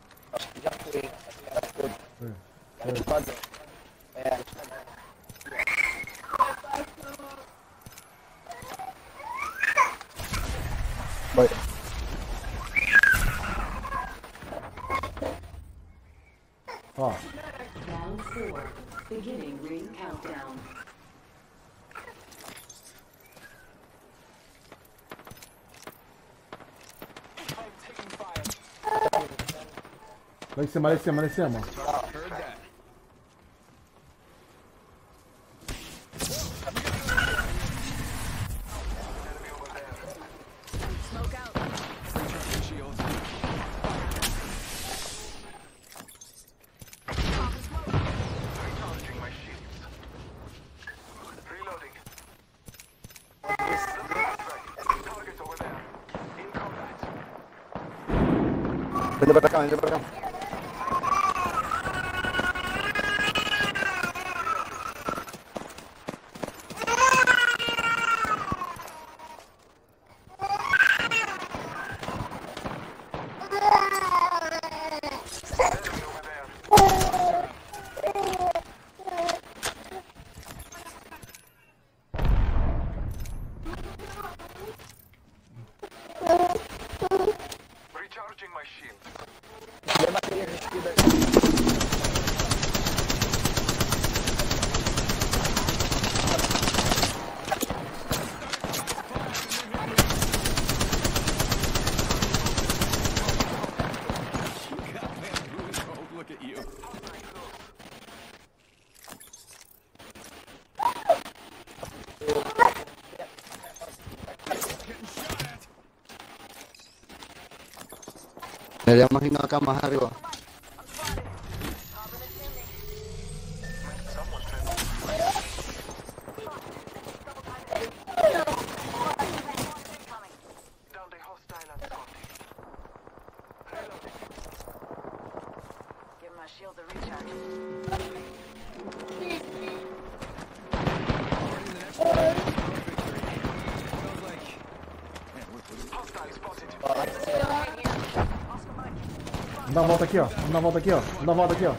Voy. Ó, Round 4, beginning ring countdown. I'm taking fire. lá em cima. Heard that. Enemy over there. Smoke out. Recharging shields. Recharging my shields. Reloading. Target over there. In combat. Vente para acá. Enemy over there. Recharging my shield. God, bamboozled. Look at you. Getting shot at. Me había imaginado acá más arriba. Someone traveled. Down the hostile and Scotty. Reloading. Give my shield a recharge. Vamos dar uma volta aqui, ó. Vamos dar uma volta aqui, ó. Vamos dar uma volta aqui, ó.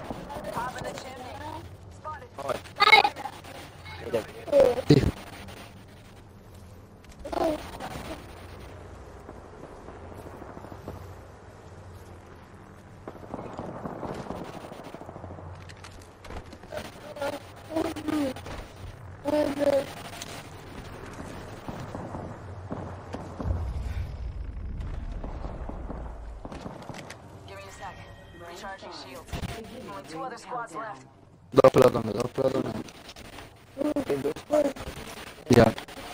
Recharging shields. Only 2 other squads left. Dá pra lá, Já.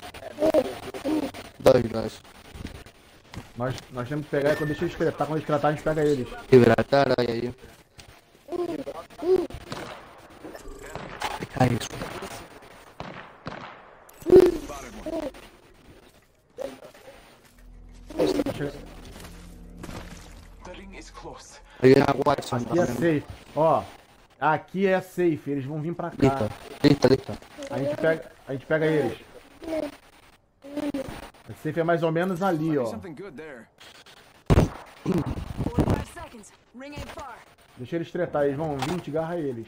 Dois. Nós temos que pegar e quando deixa eles cretar, quando eles cretar, a gente pega eles. Hidratar aí. É isso. Aqui é safe. Ó, aqui é safe, eles vão vir pra cá. Eita. A gente pega eles. A safe é mais ou menos ali, ó. Deixa eles tretar, eles vão vir, a gente agarra eles.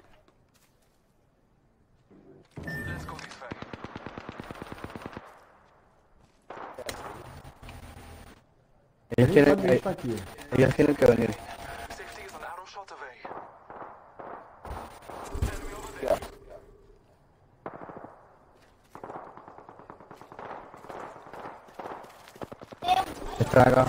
Ellos tienen que venir. Estraga.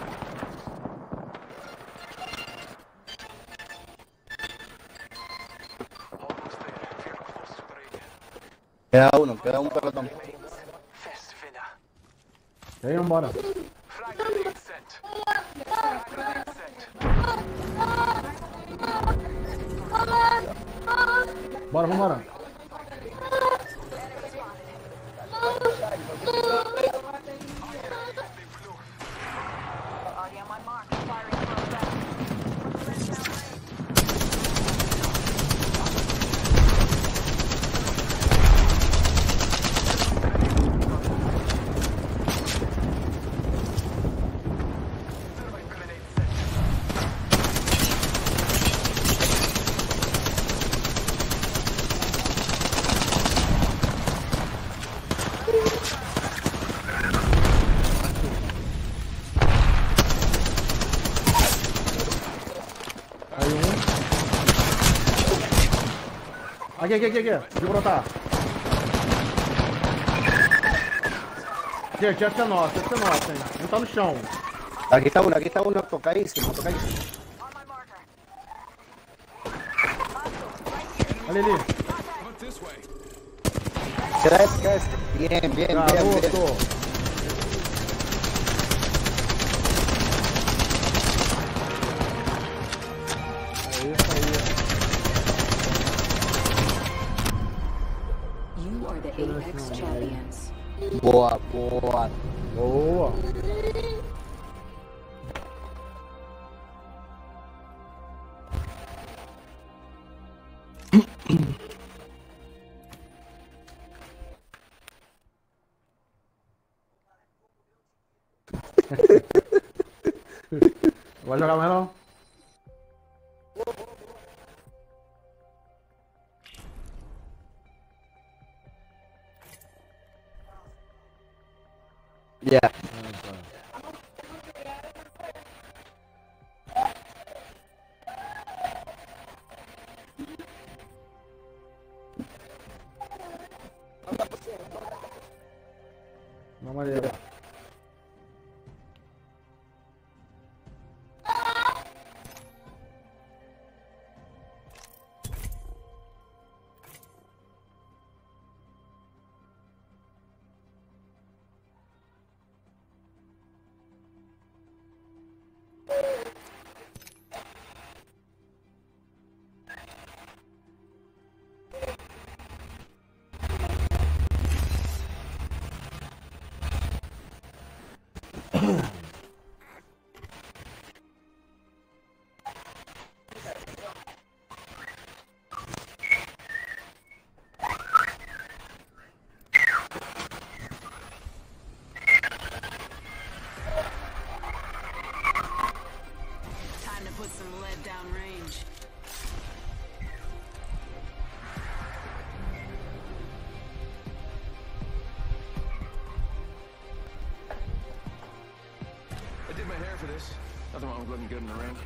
Queda un pelotón. E aí, vambora. Vambora. Aqui. Deixa eu brotar. Gente, essa é nossa, hein? Não tá no chão. Aqui está uno tocadísimo. Olha ali. Queda este. Bien. Garoto. You are the Apex Champions. Boa. Vai jogar mais não? Yeah. Uma maneira. this. Nothing wrong with looking good in the ring.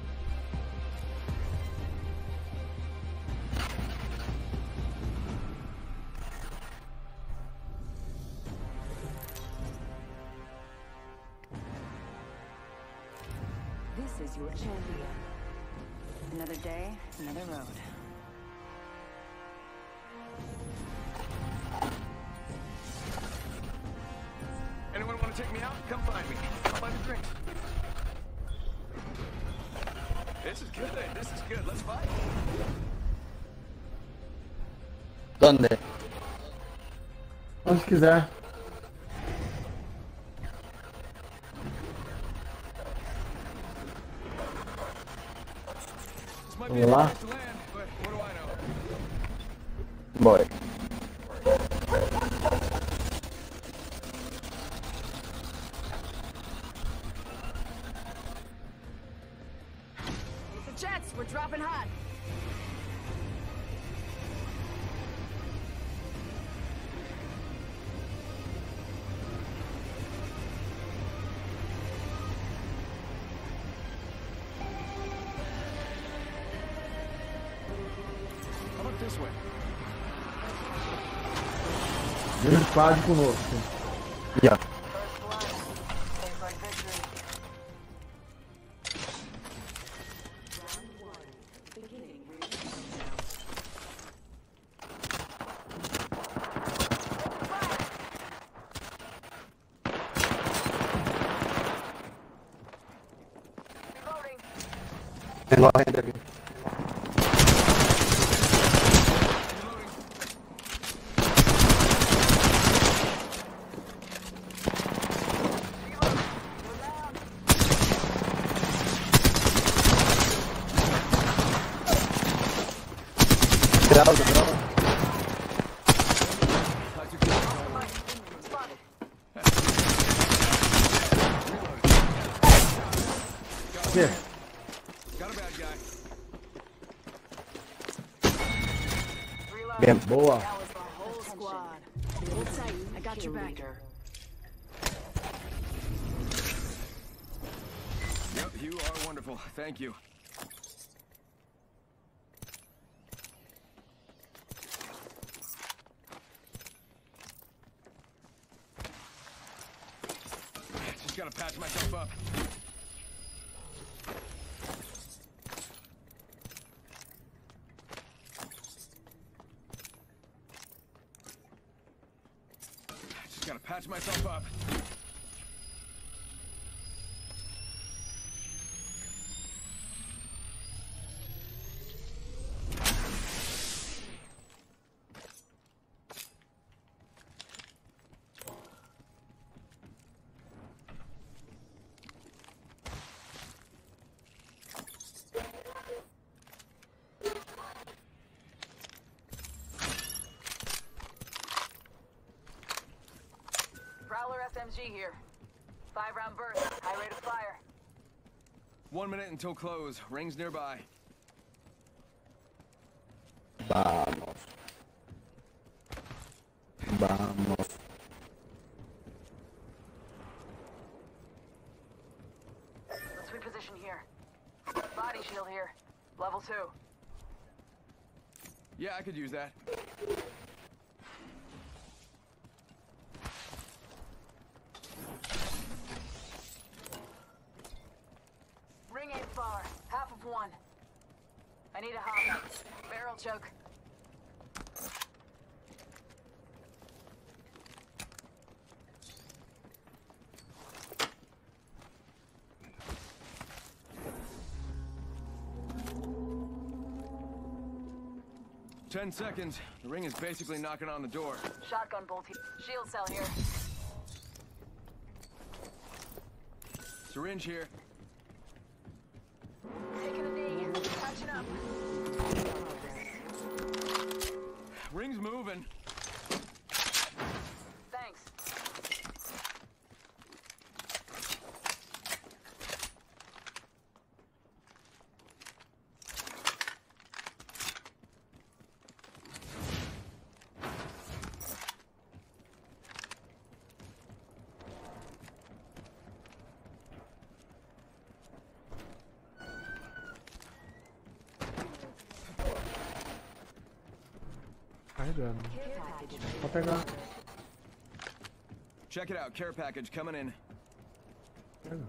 This is your champion. Another day, another road. Anyone want to take me out? Come find me. I'll buy the drinks. This is good. This is good. Let's fight. ¿Dónde? Onde quiser. This might be Vamos a lá. place to land, but what do I know? Voy. The jets, we're dropping hot. How about this way? Grande quadro conosco. Ya. First blood. Tastes like victory. Reloading. Tengo gente aquí. Cuidado, cuidado. Spotted. Aqui. Got a bad guy. Reload. Bien. Boa. That was the whole squad. Hold tight. I got your back. Yep, you are wonderful. Thank you. Just gotta patch myself up. Just gotta patch myself up. Prowler SMG here. 5-round burst. High rate of fire. 1 minute until close. Rings nearby. Vamos. Vamos. Let's reposition here. Body shield here. Level 2. Yeah, I could use that. Ring ain't far. Half of one. I need a hop. Barrel choke. Ten seconds. The ring is basically knocking on the door. Shotgun bolt here. Shield cell here. Syringe here. Taking a knee. Catching up. Ring's moving. Thanks. velho. Pode pegar. Check it out, care package coming in. Pega.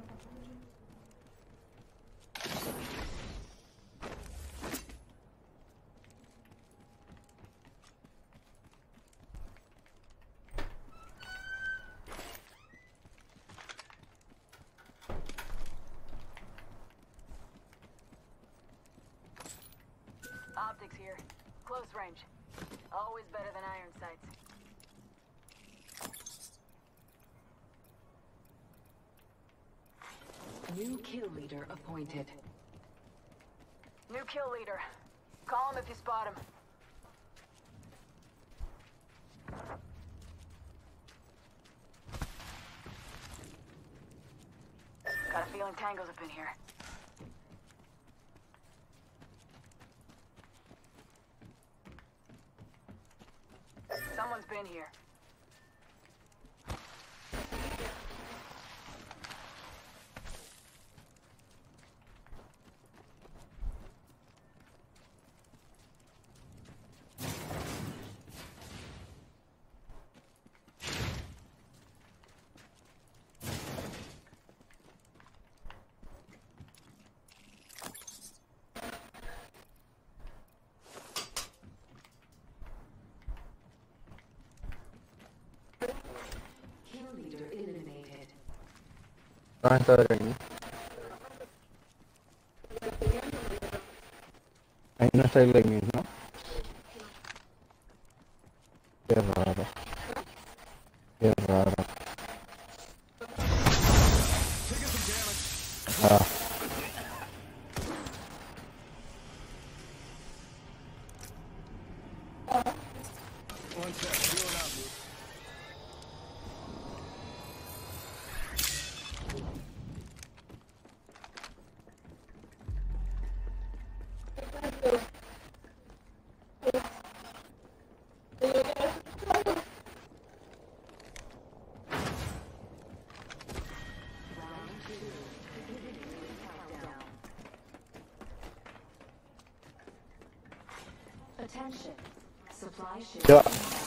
Optics here. Close range. Always better than iron sights. New kill leader appointed. New kill leader. Call him if you spot him. Got a feeling Tango's up in here. Someone's been here. Kill leader eliminated. Kaya tayo rin. Ayun na sa ilang yun, no? Qué raro. Qué raro. Ah. One sec, healing up. Attention. Supply ship. Yeah.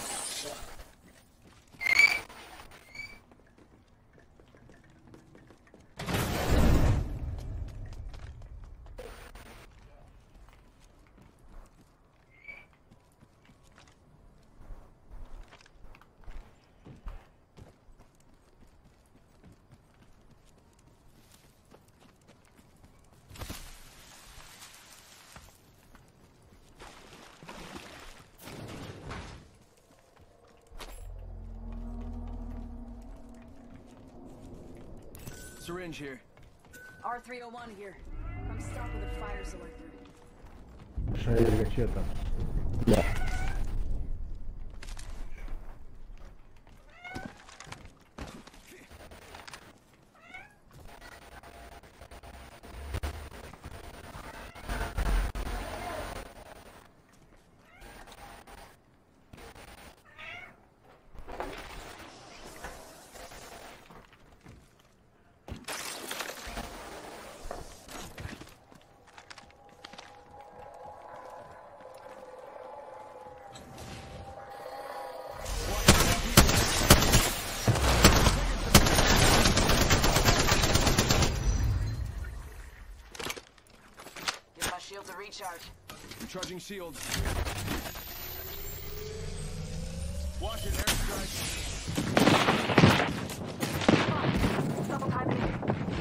Syringe here. R301 here. Come stop with a fire selector. Шея что-то. Yeah. Give my shields a recharge. Recharging shields. Watch it, airstrike. Double timing it.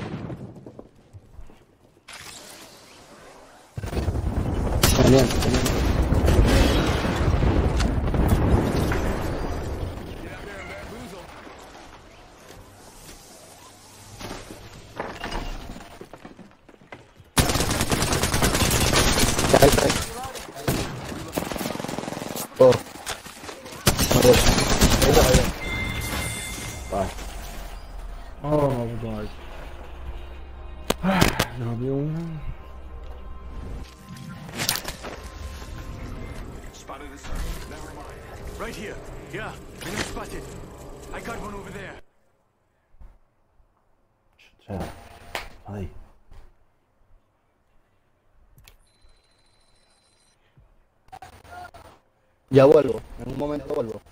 Ayan. Get out there and bamboozle. Side. Oh. Ayun. Bye. Oh my god. Grabe yung... Spotted a circle. Never mind. Right here. Yeah, enemy spotted. I got one over there. 자, 아이. Ya vuelvo, en un momento vuelvo.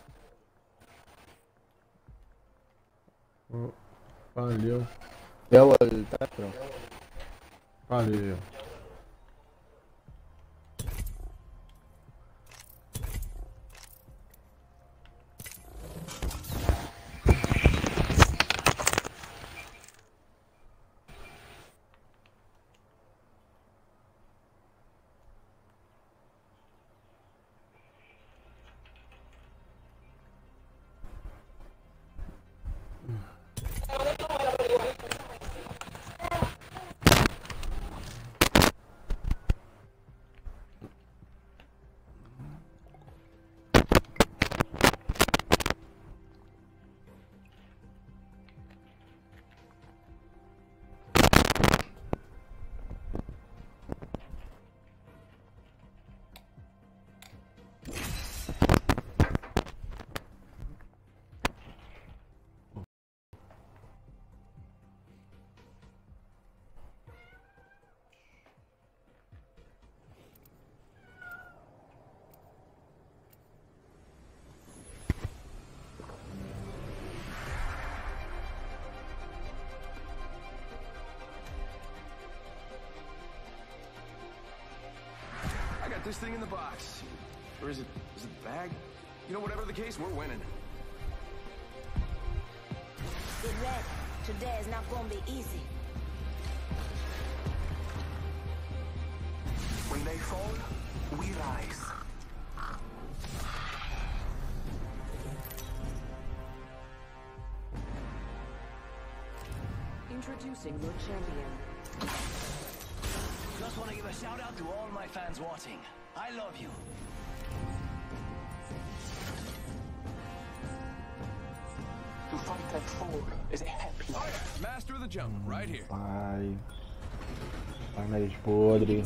Valeu. Ya vuelta, pero... Valeu. This thing in the box. Or is it the bag? You know, whatever the case, we're winning. Get ready. Today is not gonna be easy. When they fall, we rise. Introducing your champion. Just want to give a shout out to all my fans watching. I love you. To fight that fall is a happy life. Master of the jungle, right here. Vai. Vai, nariz podre.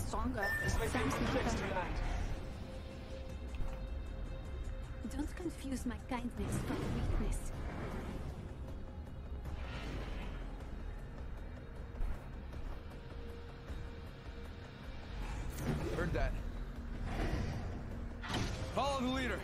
Don't confuse my kindness for weakness. Heard that. Follow the leader.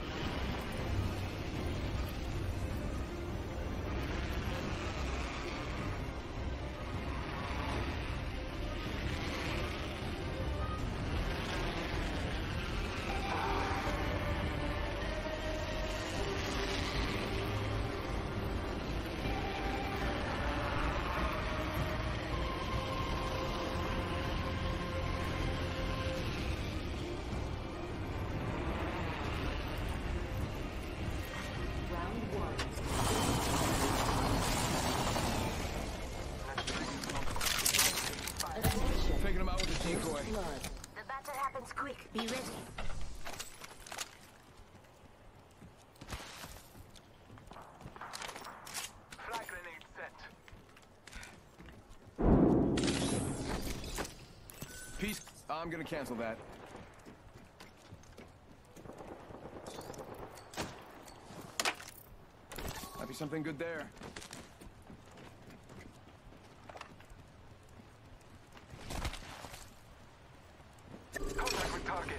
Taking him out with a decoy. The battle happens quick. Be ready. Flag grenade set. Peace. I'm gonna cancel that. Might be something good there. Contact with target.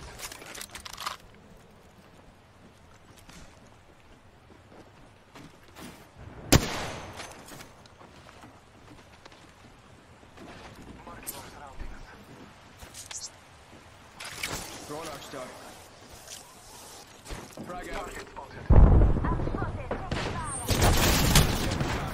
Marking our surroundings. Throwing arc stock. Frag out. Target spotted. I'm spotted. Take fire.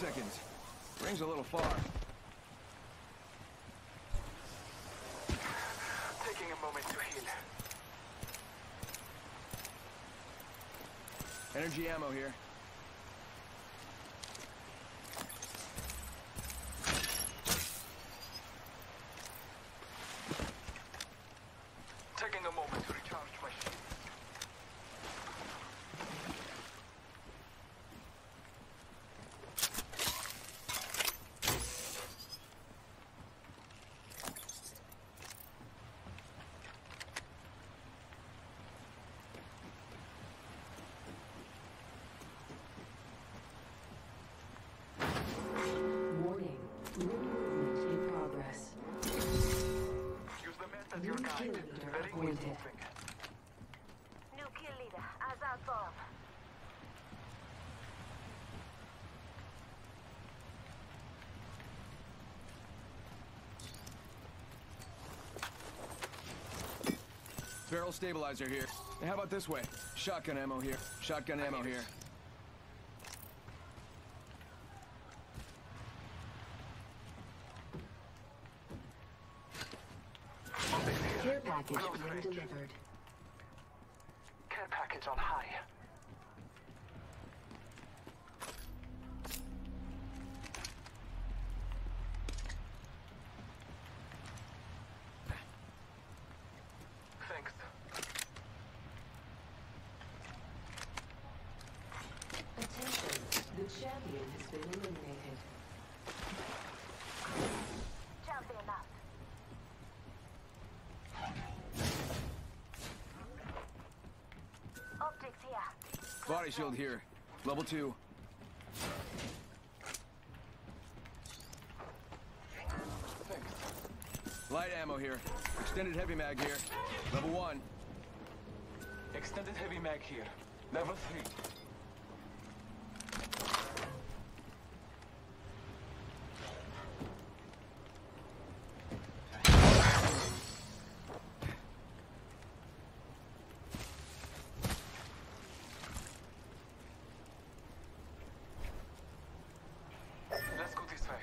seconds. Ring's a little far. Taking a moment to heal. Energy ammo here. Taking a moment to recharge my shield. Warning. New movement in progress. Use the map as your New guide. kill leader Very quick appointed. moving. New kill leader, Azad Bomb. Barrel stabilizer here. And how about this way? Shotgun ammo here. Shotgun ammo here. Care package being delivered. Care package on high. Thanks. Attention. The champion has been eliminated. Champion up. Optics here. Body shield here. Level 2. Light ammo here. Extended heavy mag here. Level 1. Extended heavy mag here. Level 3. Let's go this way.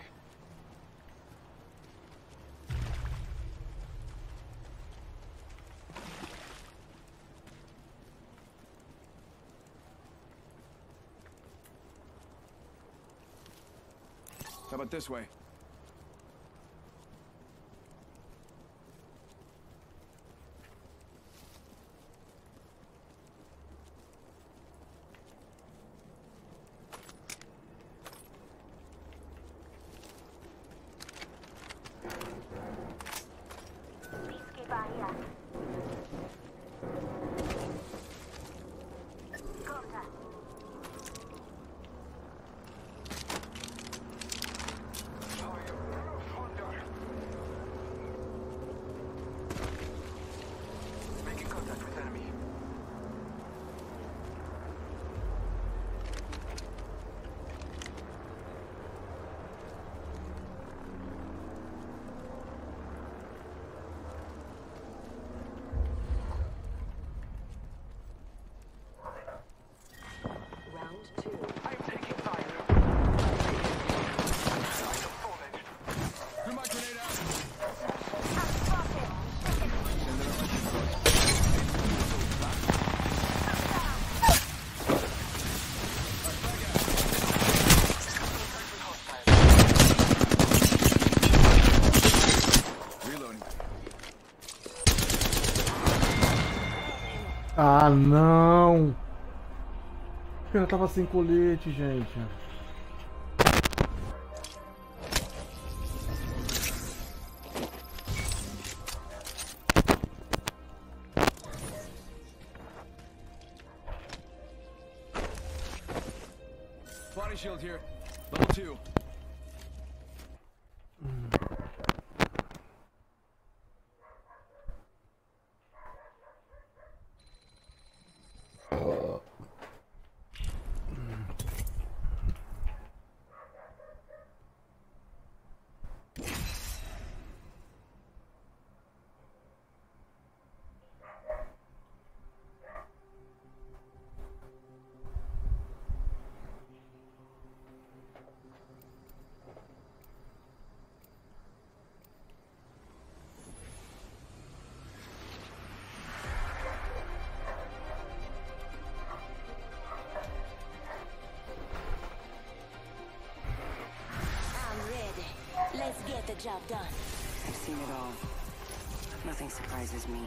How about this way? Peacekeeper here. Contact. Making contact with enemy. Round 2. I'm taking fire. Threw my grenade out. Reloading. Ah, não! O cara tava sem colete, gente. Body shield here. Level 2. Let's get the job done. I've seen it all. Nothing surprises me.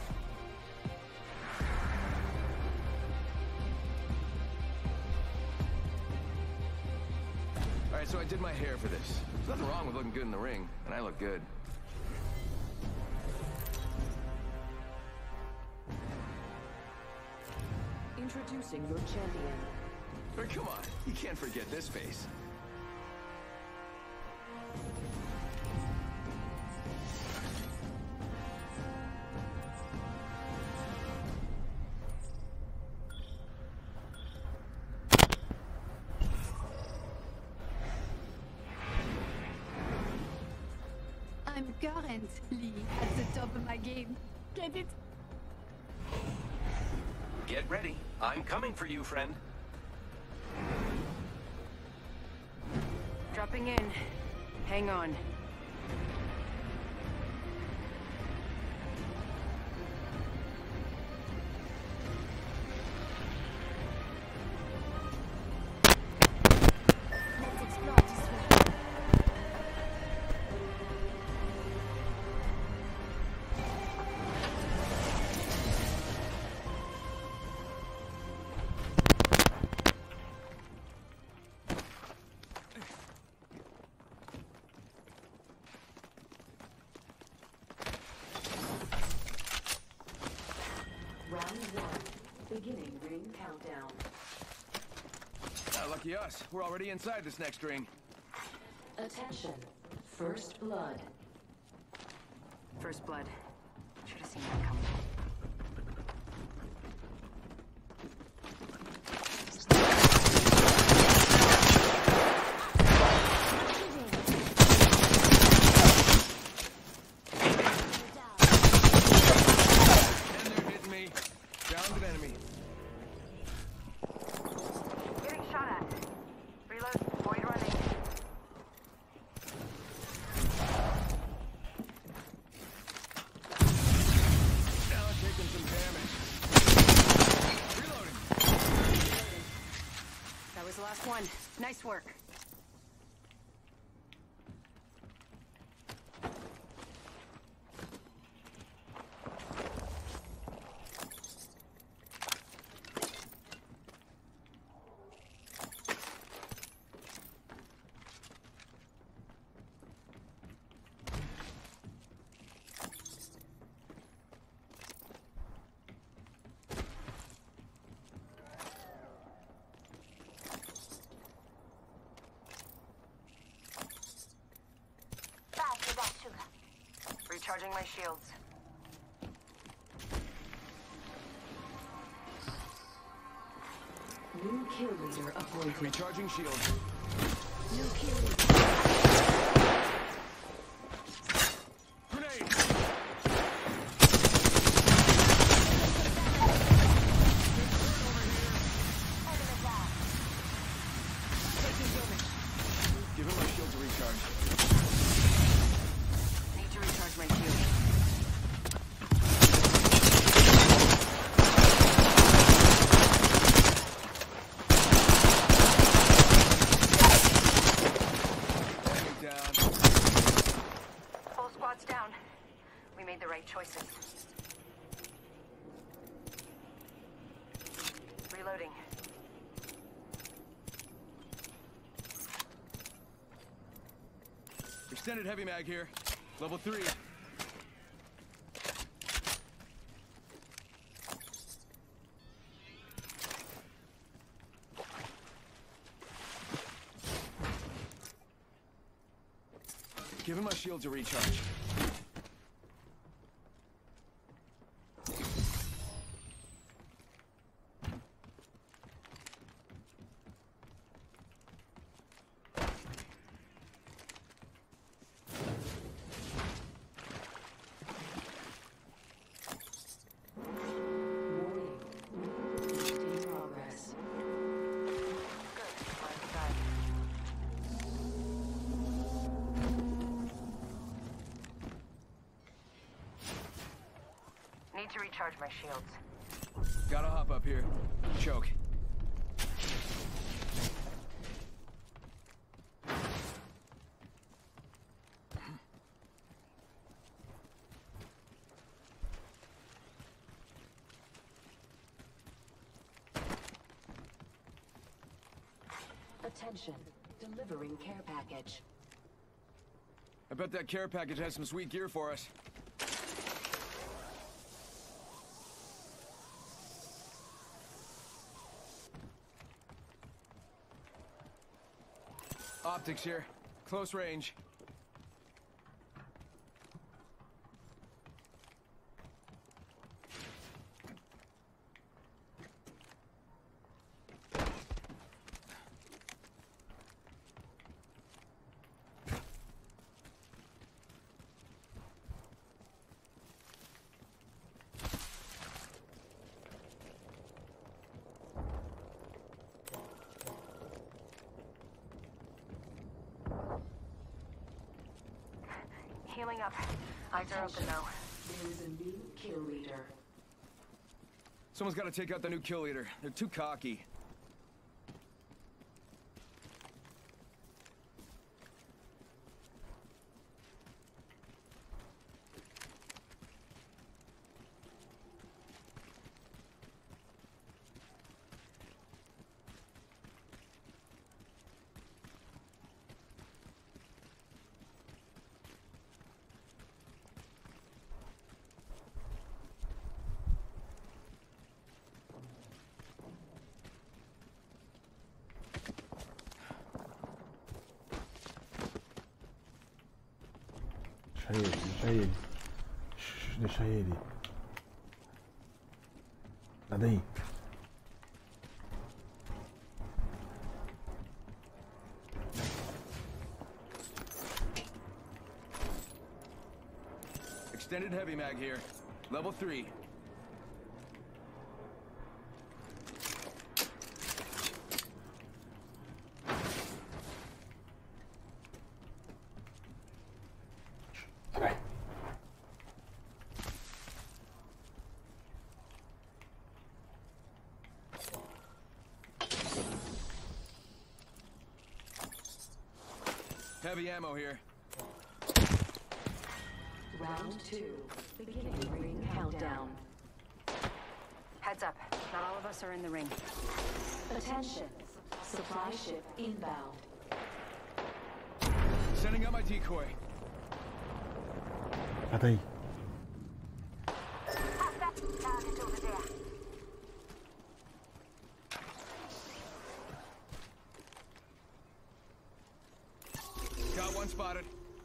Alright, so I did my hair for this. There's nothing wrong with looking good in the ring, and I look good. Introducing your champion. But come on, you can't forget this face. I'm currently at the top of my game. Get it? Get ready. I'm coming for you, friend. Dropping in. Hang on. Let's explore this way. Round 1. Beginning ring countdown. Ah, lucky us. We're already inside this next ring. Attention. First blood. First blood. Should have seen that coming. And they're hitting me. Downed an enemy. Getting shot at. Reload. Void running. Now I'm taking some damage. Reloading. That was the last one. Nice work. Recharging my shields. New kill leader appointed. Recharging shield. New kill leader. Grenade! Give him my shield to recharge. Need to recharge my shield. Enemy down. Whole squad's down. We made the right choices. Reloading. Extended heavy mag here. Level 3. Give him my shield to recharge. Need to recharge my shields. Gotta hop up here. Choke. Attention, delivering care package. I bet that care package has some sweet gear for us. Optics here. Close range. Healing up. Eyes are open though. There is a new kill leader. Someone's got to take out the new kill leader. They're too cocky. Deixa ele. Shhh, deixa ele. Nada aí. Extended heavy mag here. Level 3. Heavy ammo here. Round 2. Beginning ring countdown. Heads up. Not all of us are in the ring. Attention. Supply ship inbound. Sending out my decoy. Mata aí. Target over there. Got one spotted.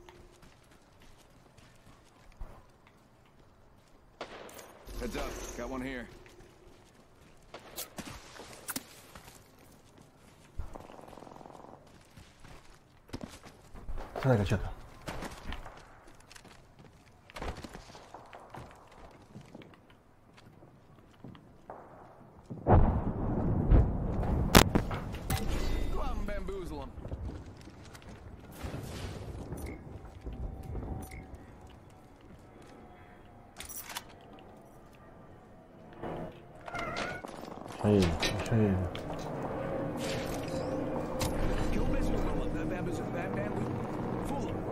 Heads up. Got one here. Sai da cacciata. Go out and bamboozle him. Deixa ele. Kill bamboozle him. Bamboozle. Fool him.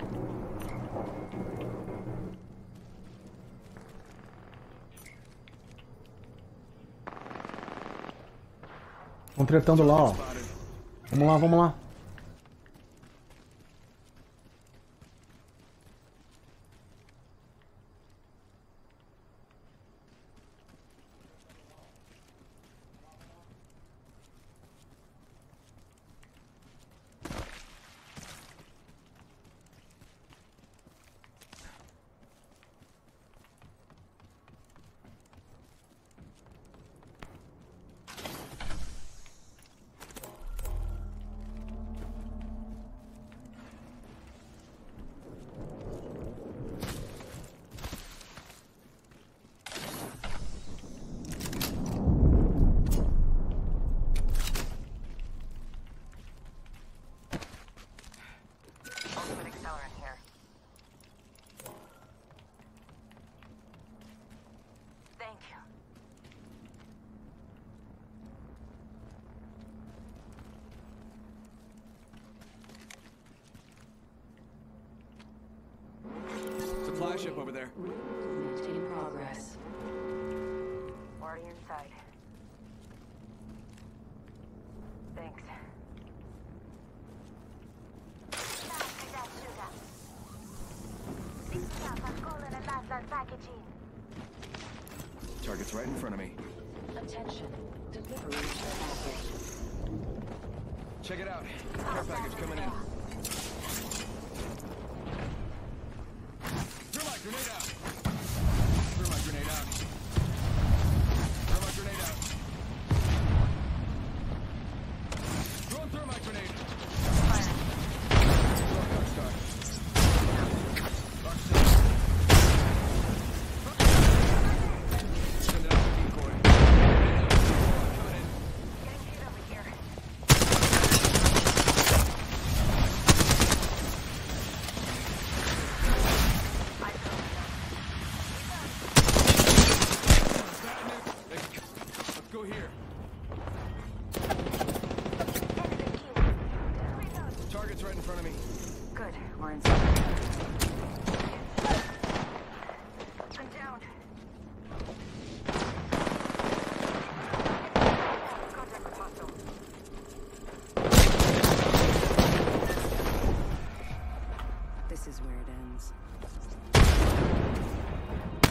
Estão tretando lá, ó. Vamos lá, vamos lá. Ultimate accelerant here. Thank you. Supply ship over there. Movement in progress. Already inside. Thanks. Start packaging. Target's right in front of me. Attention. Delivery care package. Check it out. Care package coming in. Throw my grenade out. Throw my grenade out. Throw my grenade out. Throw my grenade. Send it out the decoy. Coming in. Getting hit over here. Let's go here. Target's right in front of me. Good, we're inside. I'm down. Contact with hostile. This is where it ends.